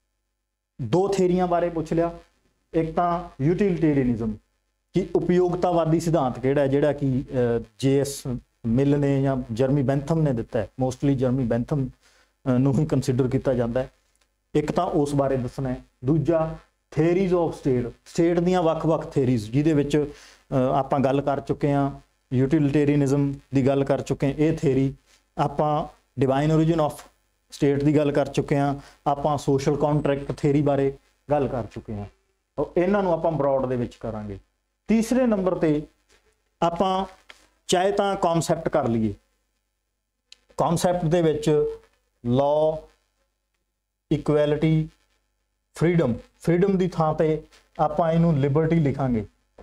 ਦੋ ਥਿਊਰੀਆਂ ਬਾਰੇ ਪੁੱਛ ਲਿਆ। ਇੱਕ ਤਾਂ ਯੂਟਿਲਿਟੇਰੀਅਨਿਜ਼ਮ, ਕਿ ਉਪਯੋਗਤਾਵਾਦੀ ਸਿਧਾਂਤ ਕਿਹੜਾ ਹੈ, ਜਿਹੜਾ ਕਿ ਜੇ ਐਸ ਮਿਲ ਨੇ ਜਾਂ ਜਰਮੀ ਬੈਂਥਮ ਨੇ ਦਿੱਤਾ ਹੈ, ਮੋਸਟਲੀ ਜਰਮੀ ਬੈਂਥਮ ਨੂੰ ਹੀ ਕੰਸੀਡਰ ਕੀਤਾ ਜਾਂਦਾ ਹੈ। ਇੱਕ ਤਾਂ ਉਸ ਬਾਰੇ ਦੱਸਣਾ ਹੈ। ਦੂਜਾ ਥਿਊਰੀਜ਼ ਆਫ ਸਟੇਟ, ਸਟੇਟ ਦੀਆਂ ਵੱਖ-ਵੱਖ ਥਿਊਰੀਜ਼, ਜਿਹਦੇ ਵਿੱਚ ਆਪਾਂ ਗੱਲ ਕਰ ਚੁੱਕੇ ਹਾਂ, ਯੂਟਿਲਿਟੇਰੀਅਨਿਜ਼ਮ ਦੀ ਗੱਲ ਕਰ ਚੁੱਕੇ ਹਾਂ, ਇਹ ਥਿਊਰੀ ਆਪਾਂ ਡਿਵਾਈਨ ਓਰੀਜਨ ਆਫ ਸਟੇਟ ਦੀ ਗੱਲ ਕਰ ਚੁੱਕੇ ਹਾਂ, ਆਪਾਂ ਸੋਸ਼ਲ ਕੰਟਰੈਕਟ ਥਿਊਰੀ ਬਾਰੇ ਗੱਲ ਕਰ ਚੁੱਕੇ ਹਾਂ। ਇਹਨਾਂ ਨੂੰ ਆਪਾਂ ਬਰੌਡ ਦੇ ਵਿੱਚ ਕਰਾਂਗੇ। ਤੀਸਰੇ ਨੰਬਰ ਤੇ ਆਪਾਂ ਚਾਹੇ ਤਾਂ ਕਨਸੈਪਟ ਕਰ ਲਈਏ। ਕਨਸੈਪਟ ਦੇ ਵਿੱਚ ਲਾਅ, ਇਕੁਐਲਿਟੀ, ਫਰੀडम, ਫਰੀडम ਦੀ ਥਾਂ ਤੇ ਆਪਾਂ ਇਹਨੂੰ ਲਿਬਰਟੀ ਲਿਖਾਂਗੇ,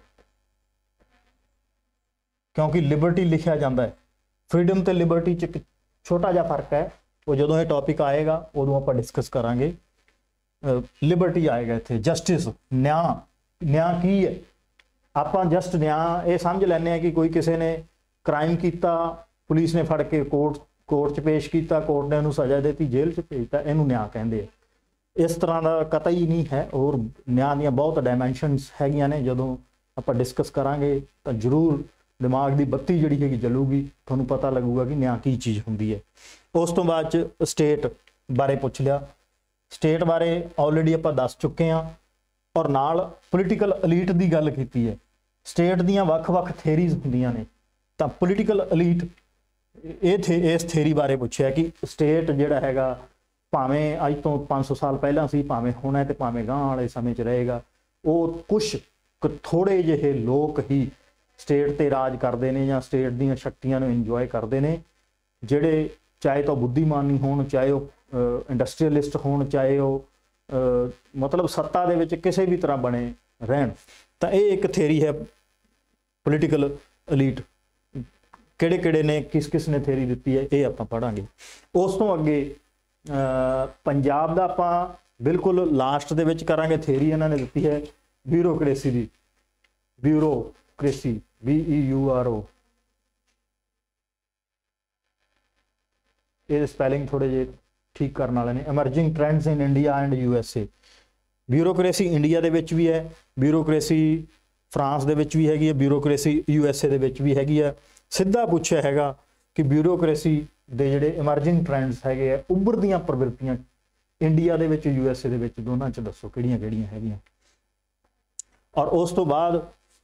ਕਿਉਂਕਿ ਲਿਬਰਟੀ ਲਿਖਿਆ ਜਾਂਦਾ ਹੈ। ਫਰੀडम ਤੇ ਲਿਬਰਟੀ 'ਚ ਇੱਕ ਛੋਟਾ ਜਿਹਾ ਫਰਕ ਹੈ, ਉਹ ਜਦੋਂ ਇਹ ਟੌਪਿਕ ਆਏਗਾ ਉਦੋਂ ਆਪਾਂ ਡਿਸਕਸ ਕਰਾਂਗੇ। ਲਿਬਰਟੀ ਆਏਗਾ ਇੱਥੇ। ਜਸਟਿਸ, ਨਿਆਂ, ਨਿਆਂ ਕੀ ਹੈ? ਆਪਾਂ ਜਸਟ ਨਿਆਂ ਇਹ ਸਮਝ ਲੈਂਦੇ ਹਾਂ ਕਿ ਕੋਈ ਕਿਸੇ ਨੇ ਕ੍ਰਾਈਮ ਕੀਤਾ, ਪੁਲਿਸ ਨੇ ਫੜ ਕੇ ਕੋਰਟ ਕੋਰਟ 'ਚ ਪੇਸ਼ ਕੀਤਾ, ਕੋਰਟ ਨੇ ਉਹਨੂੰ ਸਜ਼ਾ ਦਿੱਤੀ, ਜੇਲ੍ਹ 'ਚ ਭੇਜਤਾ, ਇਹਨੂੰ ਨਿਆਂ ਕਹਿੰਦੇ ਆ। ਇਸ ਤਰ੍ਹਾਂ ਦਾ ਕਤਈ ਨਹੀਂ ਹੈ। ਹੋਰ ਨਿਆਂ ਦੀਆਂ ਬਹੁਤ ਡਾਇਮੈਂਸ਼ਨਸ ਹੈਗੀਆਂ ਨੇ, ਜਦੋਂ ਆਪਾਂ ਡਿਸਕਸ ਕਰਾਂਗੇ ਤਾਂ ਜ਼ਰੂਰ ਦਿਮਾਗ ਦੀ ਬੱਤੀ ਜਿਹੜੀ ਹੈਗੀ ਜਲੂਗੀ, ਤੁਹਾਨੂੰ ਪਤਾ ਲੱਗੂਗਾ ਕਿ ਨਿਆਂ ਕੀ ਚੀਜ਼ ਹੁੰਦੀ ਹੈ। ਉਸ ਤੋਂ ਬਾਅਦ 'ਚ ਸਟੇਟ ਬਾਰੇ ਪੁੱਛ ਲਿਆ। ਸਟੇਟ ਬਾਰੇ ਆਲਰੇਡੀ ਆਪਾਂ ਦੱਸ ਚੁੱਕੇ ਹਾਂ, ਔਰ ਨਾਲ ਪੋਲੀਟੀਕਲ ਅਲੀਟ ਦੀ ਗੱਲ ਕੀਤੀ ਹੈ। ਸਟੇਟ ਦੀਆਂ ਵੱਖ-ਵੱਖ ਥਿਊਰੀਜ਼ ਹੁੰਦੀਆਂ ਨੇ, ਤਾਂ ਪੋਲੀਟੀਕਲ ਅਲੀਟ ਇਹ ਥੇ ਇਸ ਥਿਊਰੀ ਬਾਰੇ ਪੁੱਛਿਆ ਕਿ ਸਟੇਟ ਜਿਹੜਾ ਹੈਗਾ ਭਾਵੇਂ ਅੱਜ ਤੋਂ ਪੰਜ ਸੌ ਸਾਲ ਪਹਿਲਾਂ ਸੀ, ਭਾਵੇਂ ਹੁਣ ਹੈ, ਤੇ ਭਾਵੇਂ ਗਾਂਹ ਵਾਲੇ ਸਮੇਂ 'ਚ ਰਹੇਗਾ। ਉਹ ਕੁਛ ਥੋੜ੍ਹੇ ਜਿਹੇ ਲੋਕ ਹੀ ਸਟੇਟ ਤੇ ਰਾਜ ਕਰਦੇ ਨੇ ਜਾਂ ਸਟੇਟ ਦੀਆਂ ਸ਼ਕਤੀਆਂ ਨੂੰ ਇੰਜੋਏ ਕਰਦੇ ਨੇ, ਜਿਹੜੇ ਚਾਹੇ ਤਾਂ ਬੁੱਧੀਮਾਨੀ ਹੋਣ, ਚਾਹੇ ਉਹ ਇੰਡਸਟਰੀਅਲਿਸਟ ਹੋਣ, ਚਾਹੇ ਉਹ ਮਤਲਬ ਸੱਤਾ ਦੇ ਵਿੱਚ ਕਿਸੇ ਵੀ ਤਰ੍ਹਾਂ ਬਣੇ ਰਹਿਣ। ਤਾਂ ਇਹ ਇੱਕ ਥਿਊਰੀ ਹੈ ਪੋਲੀਟੀਕਲ ਅਲੀਟ। ਕਿਹੜੇ ਕਿਹੜੇ ਨੇ, ਕਿਸ ਕਿਸ ਨੇ ਥਿਊਰੀ ਦਿੱਤੀ ਹੈ, ਇਹ ਆਪਾਂ ਪੜ੍ਹਾਂਗੇ। ਉਸ ਤੋਂ ਅੱਗੇ ਪੰਜਾਬ ਦਾ ਆਪਾਂ ਬਿਲਕੁਲ ਲਾਸਟ ਦੇ ਵਿੱਚ ਕਰਾਂਗੇ। ਥਿਊਰੀ ਇਹਨਾਂ ਨੇ ਦਿੱਤੀ ਹੈ ਬਿਊਰੋਕ੍ਰੇਸੀ ਦੀ। Bureaucracy, B E U R O, ਇਹ ਸਪੈਲਿੰਗ ਥੋੜੇ ਜਿਹੇ ਠੀਕ ਕਰਨ ਵਾਲੇ ਨੇ। Emerging trends in India and U S A. Bureaucracy India ਦੇ ਵਿੱਚ ਵੀ ਹੈ, ਬਿਊਰੋਕ੍ਰੇਸੀ ਫਰਾਂਸ ਦੇ ਵਿੱਚ ਵੀ ਹੈਗੀ ਹੈ, ਬਿਊਰੋਕ੍ਰੇਸੀ ਯੂ ਐਸ ਏ ਦੇ ਵਿੱਚ ਵੀ ਹੈਗੀ ਹੈ। ਸਿੱਧਾ ਪੁੱਛਿਆ ਹੈਗਾ ਕਿ ਬਿਊਰੋਕ੍ਰੇਸੀ ਦੇ ਜਿਹੜੇ ਐਮਰਜਿੰਗ ਟ੍ਰੈਂਡਸ ਹੈਗੇ ਆ, ਉੱਭਰਦੀਆਂ ਪ੍ਰਵਿਰਤੀਆਂ ਇੰਡੀਆ ਦੇ ਵਿੱਚ, ਯੂ ਐਸ ਏ ਦੇ ਵਿੱਚ, ਦੋਨਾਂ 'ਚ ਦੱਸੋ ਕਿਹੜੀਆਂ ਕਿਹੜੀਆਂ ਹੈਗੀਆਂ। ਔਰ ਉਸ ਤੋਂ ਬਾਅਦ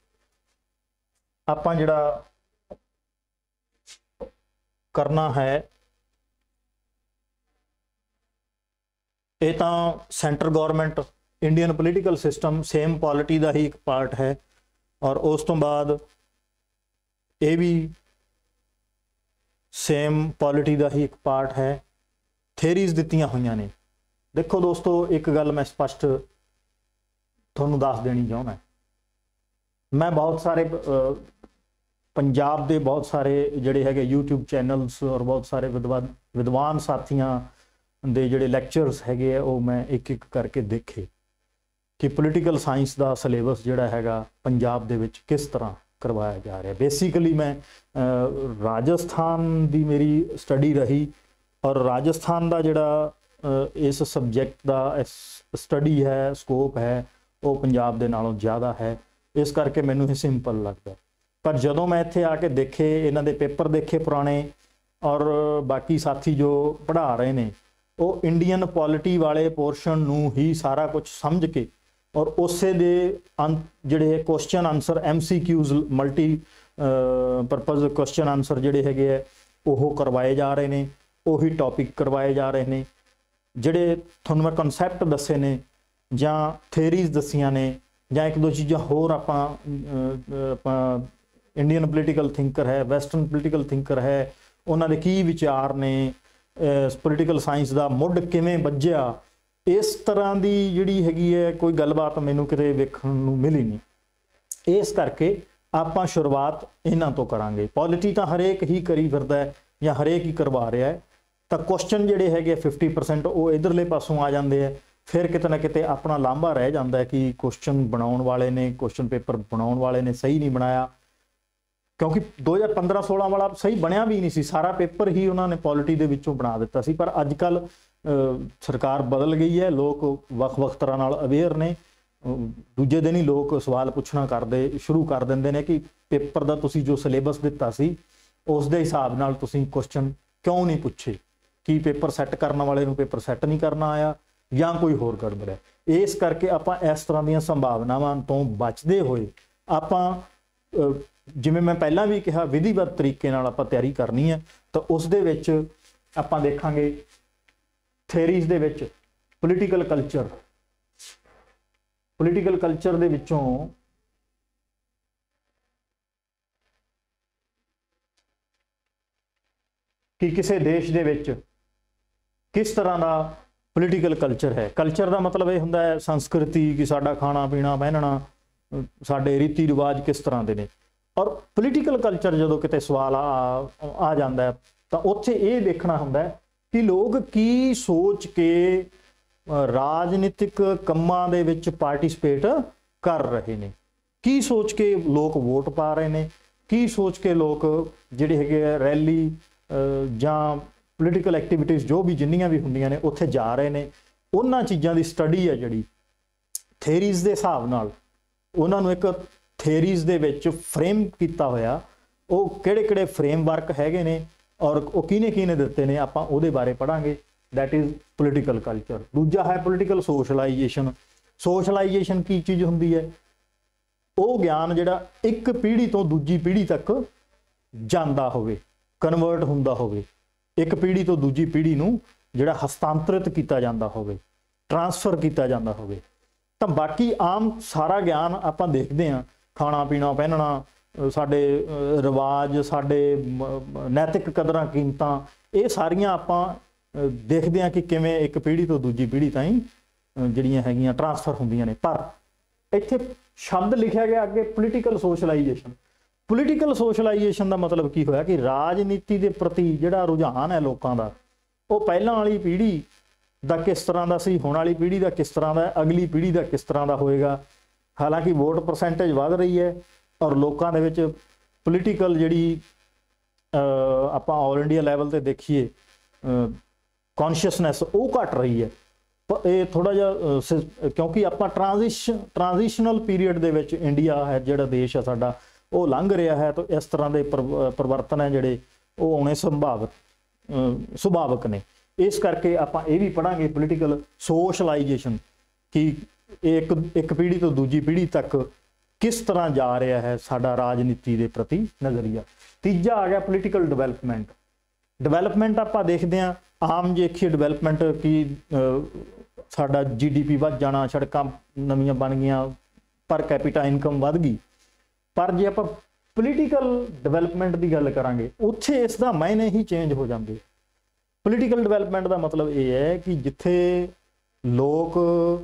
ਆਪਾਂ ਜਿਹੜਾ ਕਰਨਾ ਹੈ, ਇਹ ਤਾਂ centre government, Indian political system same polity ਦਾ ਹੀ ਇੱਕ ਪਾਰਟ ਹੈ। ਔਰ ਉਸ ਤੋਂ ਬਾਅਦ ਇਹ ਵੀ ਸੇਮ ਪੋਲਿਟੀ ਦਾ ਹੀ ਇੱਕ ਪਾਰਟ ਹੈ। ਥਿਊਰੀਜ਼ ਦਿੱਤੀਆਂ ਹੋਈਆਂ ਨੇ। ਦੇਖੋ ਦੋਸਤੋ, ਇੱਕ ਗੱਲ ਮੈਂ ਸਪਸ਼ਟ ਤੁਹਾਨੂੰ ਦੱਸ ਦੇਣੀ ਚਾਹੁੰਦਾ। ਮੈਂ ਬਹੁਤ ਸਾਰੇ ਪੰਜਾਬ ਦੇ ਬਹੁਤ ਸਾਰੇ ਜਿਹੜੇ ਹੈਗੇ YouTube ਚੈਨਲਸ ਔਰ ਬਹੁਤ ਸਾਰੇ ਵਿਦਵਾਨ ਵਿਦਵਾਨ ਸਾਥੀਆਂ ਦੇ ਜਿਹੜੇ ਲੈਕਚਰਸ ਹੈਗੇ ਆ ਉਹ ਮੈਂ ਇੱਕ ਇੱਕ ਕਰਕੇ ਦੇਖੇ ਕਿ ਪੋਲੀਟੀਕਲ ਸਾਇੰਸ ਦਾ ਸਿਲੇਬਸ ਜਿਹੜਾ ਹੈਗਾ ਪੰਜਾਬ ਦੇ ਵਿੱਚ ਕਿਸ ਤਰ੍ਹਾਂ ਕਰਵਾਇਆ ਜਾ ਰਿਹਾ। ਬੇਸਿਕਲੀ ਮੈਂ ਰਾਜਸਥਾਨ ਦੀ ਮੇਰੀ ਸਟੱਡੀ ਰਹੀ ਔਰ ਰਾਜਸਥਾਨ ਦਾ ਜਿਹੜਾ ਇਸ ਸਬਜੈਕਟ ਦਾ ਸਟੱਡੀ ਹੈ, ਸਕੋਪ ਹੈ, ਉਹ ਪੰਜਾਬ ਦੇ ਨਾਲੋਂ ਜ਼ਿਆਦਾ ਹੈ। ਇਸ ਕਰਕੇ ਮੈਨੂੰ ਇਹ ਸਿੰਪਲ ਲੱਗਦਾ। ਪਰ ਜਦੋਂ ਮੈਂ ਇੱਥੇ ਆ ਕੇ ਦੇਖੇ, ਇਹਨਾਂ ਦੇ ਪੇਪਰ ਦੇਖੇ ਪੁਰਾਣੇ, ਔਰ ਬਾਕੀ ਸਾਥੀ ਜੋ ਪੜ੍ਹਾ ਰਹੇ ਨੇ ਉਹ ਇੰਡੀਅਨ ਪੋਲਿਟੀ ਵਾਲੇ ਪੋਰਸ਼ਨ ਨੂੰ ਹੀ ਸਾਰਾ ਕੁਝ ਸਮਝ ਕੇ ਔਰ ਉਸੇ ਦੇ ਜਿਹੜੇ question answer M C Qs multi purpose question answer ਜਿਹੜੇ ਹੈਗੇ ਆ ਉਹ ਕਰਵਾਏ ਜਾ ਰਹੇ ਨੇ, ਉਹੀ ਟੌਪਿਕ ਕਰਵਾਏ ਜਾ ਰਹੇ ਨੇ। ਜਿਹੜੇ ਤੁਹਾਨੂੰ ਮੈਂ ਕਨਸੈਪਟ ਦੱਸੇ ਨੇ ਜਾਂ ਥਿਊਰੀਜ਼ ਦੱਸੀਆਂ ਨੇ ਜਾਂ ਇੱਕ ਦੋ ਚੀਜ਼ਾਂ ਹੋਰ ਆਪਾਂ ਆਪਾਂ ਇੰਡੀਅਨ ਪੋਲੀਟੀਕਲ ਥਿੰਕਰ ਹੈ, ਵੈਸਟਰਨ ਪੋਲੀਟੀਕਲ ਥਿੰਕਰ ਹੈ, ਉਹਨਾਂ ਦੇ ਕੀ ਵਿਚਾਰ ਨੇ, ਪੋਲੀਟੀਕਲ ਸਾਇੰਸ ਦਾ ਮੁੱਢ ਕਿਵੇਂ ਵੱਜਿਆ, ਇਸ ਤਰ੍ਹਾਂ ਦੀ ਜਿਹੜੀ ਹੈਗੀ ਹੈ ਕੋਈ ਗੱਲਬਾਤ ਮੈਨੂੰ ਕਿਤੇ ਵੇਖਣ ਨੂੰ ਮਿਲੀ ਨਹੀਂ। ਇਸ ਕਰਕੇ ਆਪਾਂ ਸ਼ੁਰੂਆਤ ਇਹਨਾਂ ਤੋਂ ਕਰਾਂਗੇ। ਪੋਲਿਟੀ ਤਾਂ ਹਰੇਕ ਹੀ ਕਰੀ ਫਿਰਦਾ ਹੈ ਜਾਂ ਹਰੇਕ ਹੀ ਕਰਵਾ ਰਿਹਾ ਹੈ, ਤਾਂ ਕੁਐਸਚਨ ਜਿਹੜੇ ਹੈਗੇ ਫਿਫਟੀ ਪਰਸੈਂਟ ਉਹ ਇਧਰਲੇ ਪਾਸੋਂ ਆ ਜਾਂਦੇ ਆ। ਫਿਰ ਕਿਤੇ ਨਾ ਕਿਤੇ ਆਪਣਾ ਲਾਂਭਾ ਰਹਿ ਜਾਂਦਾ ਹੈ ਕਿ ਕੁਐਸਚਨ ਬਣਾਉਣ ਵਾਲੇ ਨੇ, ਕੁਐਸਚਨ ਪੇਪਰ ਬਣਾਉਣ ਵਾਲੇ ਨੇ ਸਹੀ ਨਹੀਂ ਬਣਾਇਆ, ਕਿਉਂਕਿ ਦੋ ਹਜ਼ਾਰ ਪੰਦਰਾਂ ਸੋਲਾਂ ਵਾਲਾ ਸਹੀ ਬਣਿਆ ਵੀ ਨਹੀਂ ਸੀ, ਸਾਰਾ ਪੇਪਰ ਹੀ ਉਹਨਾਂ ਨੇ ਪੋਲਿਟੀ ਦੇ ਵਿੱਚੋਂ ਬਣਾ ਦਿੱਤਾ ਸੀ। ਪਰ ਅੱਜ ਕੱਲ੍ਹ ਸਰਕਾਰ ਬਦਲ ਗਈ ਹੈ, ਲੋਕ ਵੱਖ-ਵੱਖ ਤਰ੍ਹਾਂ ਨਾਲ ਅਵੇਅਰ ਨੇ। ਦੂਜੇ ਦਿਨ ਹੀ ਲੋਕ ਸਵਾਲ ਪੁੱਛਣਾ ਕਰਦੇ ਸ਼ੁਰੂ ਕਰ ਦਿੰਦੇ ਨੇ ਕਿ ਪੇਪਰ ਦਾ ਤੁਸੀਂ ਜੋ ਸਿਲੇਬਸ ਦਿੱਤਾ ਸੀ ਉਸ ਦੇ ਹਿਸਾਬ ਨਾਲ ਤੁਸੀਂ ਕੁਐਸਚਨ ਕਿਉਂ ਨਹੀਂ ਪੁੱਛੇ, ਕੀ ਪੇਪਰ ਸੈੱਟ ਕਰਨ ਵਾਲੇ ਨੂੰ ਪੇਪਰ ਸੈੱਟ ਨਹੀਂ ਕਰਨਾ ਆਇਆ ਜਾਂ ਕੋਈ ਹੋਰ ਗੜਬੜ ਹੈ। ਇਸ ਕਰਕੇ ਆਪਾਂ ਇਸ ਤਰ੍ਹਾਂ ਦੀਆਂ ਸੰਭਾਵਨਾਵਾਂ ਤੋਂ ਬਚਦੇ ਹੋਏ ਆਪਾਂ ਜਿਵੇਂ ਮੈਂ ਪਹਿਲਾਂ ਵੀ ਕਿਹਾ ਵਿਧੀਵਤ ਤਰੀਕੇ ਨਾਲ ਆਪਾਂ ਤਿਆਰੀ ਕਰਨੀ ਹੈ। ਤਾਂ ਉਸ ਦੇ ਵਿੱਚ ਆਪਾਂ ਦੇਖਾਂਗੇ ਥਿਊਰੀਜ਼ ਦੇ ਵਿੱਚ ਪੋਲੀਟੀਕਲ ਕਲਚਰ, ਪੋਲੀਟੀਕਲ ਕਲਚਰ ਦੇ ਵਿੱਚੋਂ ਕਿ ਕਿਸੇ ਦੇਸ਼ ਦੇ ਵਿੱਚ ਕਿਸ ਤਰ੍ਹਾਂ ਦਾ ਪੋਲੀਟੀਕਲ ਕਲਚਰ ਹੈ। ਕਲਚਰ ਦਾ ਮਤਲਬ ਇਹ ਹੁੰਦਾ ਹੈ ਸੰਸਕ੍ਰਿਤੀ, ਕਿ ਸਾਡਾ ਖਾਣਾ ਪੀਣਾ ਪਹਿਨਣਾ, ਸਾਡੇ ਰੀਤੀ ਰਿਵਾਜ ਕਿਸ ਤਰ੍ਹਾਂ ਦੇ ਨੇ। ਔਰ ਪੋਲੀਟੀਕਲ ਕਲਚਰ ਜਦੋਂ ਕਿਤੇ ਸਵਾਲ ਆ ਆ ਜਾਂਦਾ ਹੈ ਤਾਂ ਉੱਥੇ ਇਹ ਦੇਖਣਾ ਹੁੰਦਾ ਹੈ ਕਿ ਲੋਕ ਕੀ ਸੋਚ ਕੇ ਰਾਜਨੀਤਿਕ ਕੰਮਾਂ ਦੇ ਵਿੱਚ ਪਾਰਟਿਸਿਪੇਟ ਕਰ ਰਹੇ ਨੇ, ਕੀ ਸੋਚ ਕੇ ਲੋਕ ਵੋਟ ਪਾ ਰਹੇ ਨੇ, ਕੀ ਸੋਚ ਕੇ ਲੋਕ ਜਿਹੜੇ ਹੈਗੇ ਆ ਰੈਲੀ ਜਾਂ ਪੋਲੀਟੀਕਲ ਐਕਟੀਵਿਟੀਜ਼ ਜੋ ਵੀ ਜਿੰਨੀਆਂ ਵੀ ਹੁੰਦੀਆਂ ਨੇ ਉੱਥੇ ਜਾ ਰਹੇ ਨੇ। ਉਹਨਾਂ ਚੀਜ਼ਾਂ ਦੀ ਸਟੱਡੀ ਹੈ ਜਿਹੜੀ ਥਿਊਰੀਜ਼ ਦੇ ਹਿਸਾਬ ਨਾਲ, ਉਹਨਾਂ ਨੂੰ ਇੱਕ ਥਿਊਰੀਜ਼ ਦੇ ਵਿੱਚ ਫਰੇਮ ਕੀਤਾ ਹੋਇਆ, ਉਹ ਕਿਹੜੇ ਕਿਹੜੇ ਫਰੇਮਵਰਕ ਹੈਗੇ ਨੇ ਔਰ ਉਹ ਕਿਹਨੇ ਕਿਹਨੇ ਦਿੱਤੇ ਨੇ, ਆਪਾਂ ਉਹਦੇ ਬਾਰੇ ਪੜਾਂਗੇ। That is political culture. ਦੂਜਾ ਹੈ ਪੋਲੀਟੀਕਲ ਸੋਸ਼ਲਾਈਜੇਸ਼ਨ। ਸੋਸ਼ਲਾਈਜੇਸ਼ਨ ਕੀ ਚੀਜ਼ ਹੁੰਦੀ ਹੈ? ਉਹ ਗਿਆਨ ਜਿਹੜਾ ਇੱਕ ਪੀੜ੍ਹੀ ਤੋਂ ਦੂਜੀ ਪੀੜ੍ਹੀ ਤੱਕ ਜਾਂਦਾ ਹੋਵੇ, ਕਨਵਰਟ ਹੁੰਦਾ ਹੋਵੇ, ਇੱਕ ਪੀੜ੍ਹੀ ਤੋਂ ਦੂਜੀ ਪੀੜ੍ਹੀ ਨੂੰ ਜਿਹੜਾ ਹਸਤਾਂਤਰਿਤ ਕੀਤਾ ਜਾਂਦਾ ਹੋਵੇ, ਟਰਾਂਸਫਰ ਕੀਤਾ ਜਾਂਦਾ ਹੋਵੇ। ਤਾਂ ਬਾਕੀ ਆਮ ਸਾਰਾ ਗਿਆਨ ਆਪਾਂ ਦੇਖਦੇ ਹਾਂ, ਖਾਣਾ ਪੀਣਾ ਪਹਿਨਣਾ, ਸਾਡੇ ਰਿਵਾਜ, ਸਾਡੇ ਨੈਤਿਕ ਕਦਰਾਂ ਕੀਮਤਾਂ, ਇਹ ਸਾਰੀਆਂ ਆਪਾਂ ਦੇਖਦੇ ਹਾਂ ਕਿ ਕਿਵੇਂ ਇੱਕ ਪੀੜ੍ਹੀ ਤੋਂ ਦੂਜੀ ਪੀੜ੍ਹੀ ਤਾਈਂ ਜਿਹੜੀਆਂ ਹੈਗੀਆਂ ਟਰਾਂਸਫਰ ਹੁੰਦੀਆਂ ਨੇ। ਪਰ ਇੱਥੇ ਸ਼ਬਦ ਲਿਖਿਆ ਗਿਆ ਅੱਗੇ ਪੋਲੀਟੀਕਲ ਸੋਸ਼ਲਾਈਜੇਸ਼ਨ। ਪੋਲੀਟੀਕਲ ਸੋਸ਼ਲਾਈਜੇਸ਼ਨ ਦਾ ਮਤਲਬ ਕੀ ਹੋਇਆ ਕਿ ਰਾਜਨੀਤੀ ਦੇ ਪ੍ਰਤੀ ਜਿਹੜਾ ਰੁਝਾਨ ਹੈ ਲੋਕਾਂ ਦਾ, ਉਹ ਪਹਿਲਾਂ ਵਾਲੀ ਪੀੜ੍ਹੀ ਦਾ ਕਿਸ ਤਰ੍ਹਾਂ ਦਾ ਸੀ, ਹੁਣ ਵਾਲੀ ਪੀੜ੍ਹੀ ਦਾ ਕਿਸ ਤਰ੍ਹਾਂ ਦਾ, ਅਗਲੀ ਪੀੜ੍ਹੀ ਦਾ ਕਿਸ ਤਰ੍ਹਾਂ ਦਾ ਹੋਏਗਾ। ਹਾਲਾਂਕਿ ਵੋਟ ਪਰਸੈਂਟੇਜ ਵੱਧ ਰਹੀ ਹੈ ਔਰ ਲੋਕਾਂ ਦੇ ਵਿੱਚ ਪੋਲੀਟੀਕਲ ਜਿਹੜੀ ਆਪਾਂ ਆਲ ਇੰਡੀਆ ਲੈਵਲ ਤੇ ਦੇਖੀਏ ਕੌਨਸ਼ੀਅਸਨੈਸ ਉਹ ਘਟ ਰਹੀ ਹੈ। ਇਹ ਥੋੜਾ ਜਿਹਾ ਕਿਉਂਕਿ ਆਪਾਂ ਟ੍ਰਾਂਜੀਸ਼ਨ ਟ੍ਰਾਂਜੀਸ਼ਨਲ ਪੀਰੀਅਡ ਦੇ ਵਿੱਚ ਇੰਡੀਆ ਹੈ ਜਿਹੜਾ ਦੇਸ਼ ਹੈ ਸਾਡਾ ਉਹ ਲੰਘ ਰਿਹਾ ਹੈ। ਤਾਂ ਇਸ ਤਰ੍ਹਾਂ ਦੇ ਪਰਿਵਰਤਨ ਹੈ ਜਿਹੜੇ ਉਹ ਆਉਣੇ ਸੰਭਾਵਿਤ ਸੁਭਾਵਿਕ ਨੇ। ਇਸ ਕਰਕੇ ਆਪਾਂ ਇਹ ਵੀ ਪੜਾਂਗੇ ਪੋਲੀਟੀਕਲ ਸੋਸ਼ਲਾਈਜੇਸ਼ਨ ਕਿ ਇੱਕ ਇੱਕ ਪੀੜ੍ਹੀ ਤੋਂ ਦੂਜੀ ਪੀੜ੍ਹੀ ਤੱਕ ਕਿਸ ਤਰ੍ਹਾਂ ਜਾ ਰਿਹਾ ਹੈ ਸਾਡਾ ਰਾਜਨੀਤੀ ਦੇ ਪ੍ਰਤੀ ਨਜ਼ਰੀਆ। ਤੀਜਾ ਆ ਗਿਆ ਪੋਲੀਟੀਕਲ ਡਿਵੈਲਪਮੈਂਟ। ਡਿਵੈਲਪਮੈਂਟ ਆਪਾਂ ਦੇਖਦੇ ਹਾਂ ਆਮ ਜੇ ਦੇਖੀਏ ਡਿਵੈਲਪਮੈਂਟ ਕਿ ਸਾਡਾ ਜੀ ਡੀ ਪੀ ਵੱਧ ਜਾਣਾ, ਸੜਕਾਂ ਨਵੀਆਂ ਬਣ ਗਈਆਂ, ਪਰ ਕੈਪੀਟਾ ਇਨਕਮ ਵੱਧ ਗਈ। ਪਰ ਜੇ ਆਪਾਂ ਪੋਲੀਟੀਕਲ ਡਿਵੈਲਪਮੈਂਟ ਦੀ ਗੱਲ ਕਰਾਂਗੇ ਉੱਥੇ ਇਸ ਦਾ ਮਾਇਨੇ ਹੀ ਚੇਂਜ ਹੋ ਜਾਂਦੇ। ਪੋਲੀਟੀਕਲ ਡਿਵੈਲਪਮੈਂਟ ਦਾ ਮਤਲਬ ਇਹ ਹੈ ਕਿ ਜਿੱਥੇ ਲੋਕ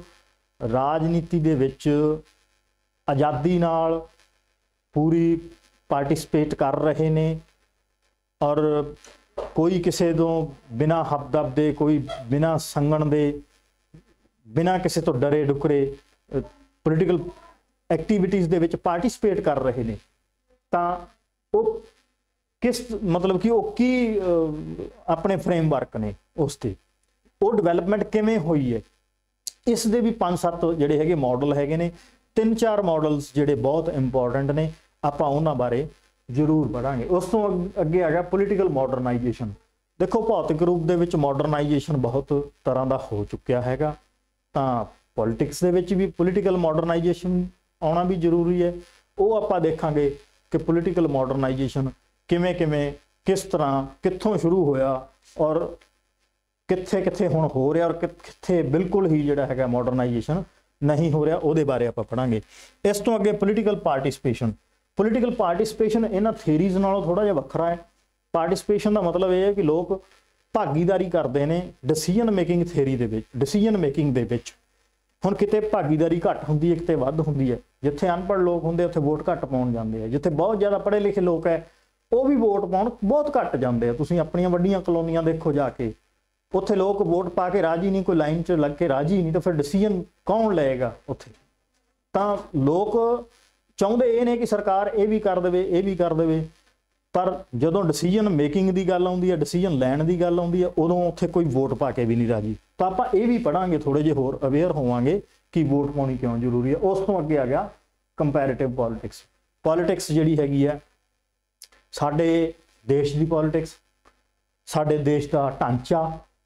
ਰਾਜਨੀਤੀ ਦੇ ਵਿੱਚ ਆਜ਼ਾਦੀ ਨਾਲ ਪੂਰੀ ਪਾਰਟਿਸਿਪੇਟ ਕਰ ਰਹੇ ਨੇ ਔਰ कोई किसी तो बिना हबदब दे, कोई बिना संगण दे, बिना किसी तो डरे डुकरे पोलिटिकल एक्टिविटीज़ दे विच पार्टिसिपेट कर रहे हैं, तो वो किस मतलब कि वो की अपने फ्रेमवर्क ने उस ते वो डिवेलपमेंट किवें हुई है, इस दे भी पांच सत्त जिहड़े हैगे मॉडल हैगे ने, तीन चार मॉडल्स जिहड़े बहुत इंपॉर्टेंट ने, आपां उन्हां बारे जरूर पढ़ांगे। उस तो अगे आ गया पोलिटिकल मॉडर्नाइजेशन। देखो भौतिक रूप दे विच मॉडर्नाइजेशन बहुत तरह का हो चुकिया हैगा, तां पॉलिटिक्स दे विच भी पोलिटिकल मॉडर्नाइजेशन आउणा भी जरूरी है। वो आपां देखांगे कि पोलिटिकल मॉडर्नाइजेशन किवें किवें किस तरह कित्थों शुरू होया और कित्थे कित्थे हुण हो रहा और कित्थे बिल्कुल ही जिहड़ा हैगा मॉडर्नाइजेशन नहीं हो रहा, उहदे बारे आपां पढ़ांगे। इस तो अगे पोलिटिकल पार्टिसिपेशन। पोलिटिकल पार्टिसिपेशन इन्हां थेरीज़ नालों थोड़ा जिहा वखरा है। पार्टिसिपेशन का मतलब यह है कि लोग भागीदारी करते हैं डिसीजन मेकिंग थेरी दे विच, डिसीजन मेकिंग दे विच। हुण किते भागीदारी घट हुंदी है, किते वध हुंदी है। जिथे अनपढ़ लोग हुंदे उत्थे वोट घट पाउण जांदे आ, जिथे बहुत ज़्यादा पढ़े लिखे लोग है वो भी वोट पाउण बहुत घट जांदे आ। तुसीं अपणीਆਂ वड्डियां कलोनियां देखो जाके, उत्थे लोग वोट पा के राजी नहीं, कोई लाइन च लग के राजी नहीं, तो फिर डिसीजन कौन लेगा उत्थे? तां लोग चाहुंदे ये ने कि सरकार ये भी कर देवे, ये भी कर देवे, पर जदों डिसीजन मेकिंग की गल आउंदी है, डिसीजन लैण की गल आउंदी है, उदों उत्थे कोई वोट पा के भी नहीं राजी। तो आपां ये भी पढ़ांगे, थोड़े जे होर अवेयर होवांगे कि वोट पाउणी क्यों जरूरी है। उस तो अगे आ गया कंपैरेटिव पॉलिटिक्स। पॉलिटिक्स जिहड़ी हैगी है साडे देश की पॉलिटिक्स, साडे देश का ढांचा,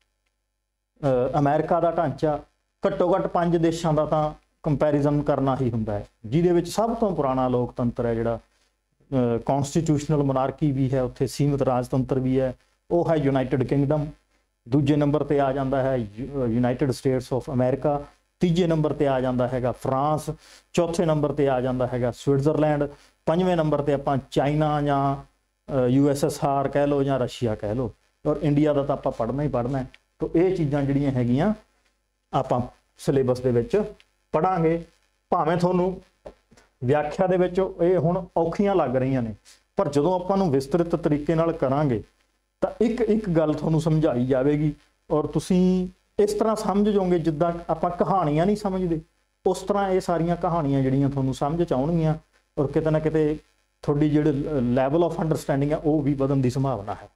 अमेरिका का ढांचा, घट्टो घट्ट पंज देशों का तो कंपैरिजन करना ही हुंदा है, जिहदे विच सब तो पुराना लोकतंत्र है जिहड़ा कॉन्स्टिट्यूशनल मोनार्की भी है, उत्थे सीमित राजतंत्र भी है, वो है यूनाइटेड किंगडम। दूजे नंबर पर आ जाता है यूनाइटेड स्टेट्स ऑफ अमेरिका, तीजे नंबर पर आ जाता है फ्रांस, चौथे नंबर पर आ जाता है स्विट्जरलैंड, पंजवें नंबर पर आपां चाइना या यू एस एस आर कह लो या रशिया कह लो, और इंडिया का तो आपां पढ़ना ही पढ़ना है। तो ये चीज़ां जिहड़ियां हैगियां आपां सिलेबस दे विच पढ़ांगे। भावें तुहानूं व्याख्या दे विच ये हुण औखियां लग रहीआं ने, पर जदों आपां नूं विस्तृत तरीके नाल करांगे तां एक एक गल तुहानूं समझाई जावेगी, और तुसीं इस तरह समझ जाओगे जिद्दां आपां कहानियां नहीं समझदे, उस तरह ये सारियां कहानियां जिहड़ियां तुहानूं समझ च आउणगीआं, और किते ना किते तुहाडी जिहड़े लैवल ऑफ अंडरस्टैंडिंग है वो भी वधण दी संभावना है।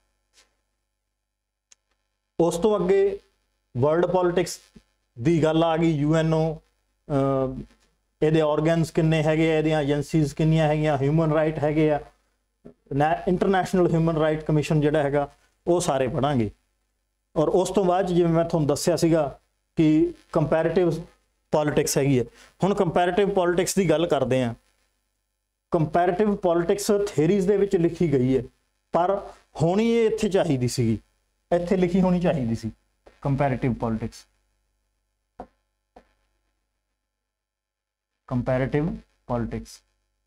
उस तो अगे वर्ल्ड पॉलिटिक्स की गल आ गई। यू एन ओ ये ऑर्गनस किन्ने हैगे, ये एजेंसीज किन्नियां हैगियां, ह्यूमन राइट हैगे आ, इंटरनैशनल ह्यूमन राइट कमीशन जिहड़ा हैगा वो सारे पढ़ांगे। और उस तो बाद जिवें मैं तुहानूं दस्सिया सीगा कि कंपैरेटिव पॉलिटिक्स हैगी है। हुण कंपैरेटिव पॉलिटिक्स की गल करते हैं। कंपैरेटिव पॉलिटिक्स थेरीज़ दे विच लिखी गई है, पर होनी ये इत्थे चाहीदी सीगी, इत्थे लिखी होनी चाहिए सी कंपैरेटिव पॉलिटिक्स। कंपैरेटिव पॉलिटिक्स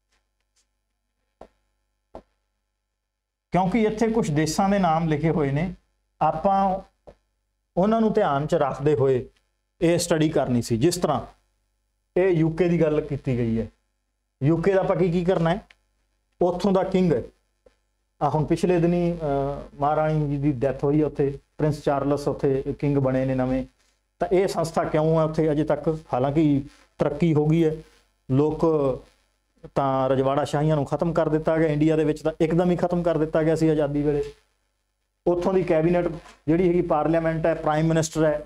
क्योंकि इत्थे कुछ देशों के नाम लिखे हुए ने, आपां उन्हां नूं ध्यान च रखते हुए ये स्टडी करनी सी। जिस तरह ये यूके की गल की गई है, यूके का आपां की की करना है, उत्थों का किंग है आ हुण पिछले दिनी महाराणी जी की डैथ हुई है, उत्थे प्रिंस चार्लस उत्थे किंग बने ने नवें। तो ये संस्था क्यों है उत्थे अजे तक, हालांकि तरक्की हो गई है, लोग तो रजवाड़ा शाहियां नूं खत्म कर दिता गया, इंडिया दे विच तां एकदम ही खत्म कर दिता गया सी आज़ादी वेले। उत्थों की कैबिनेट जिहड़ी हैगी पार्लीमेंट है, प्राइम मिनिस्टर है,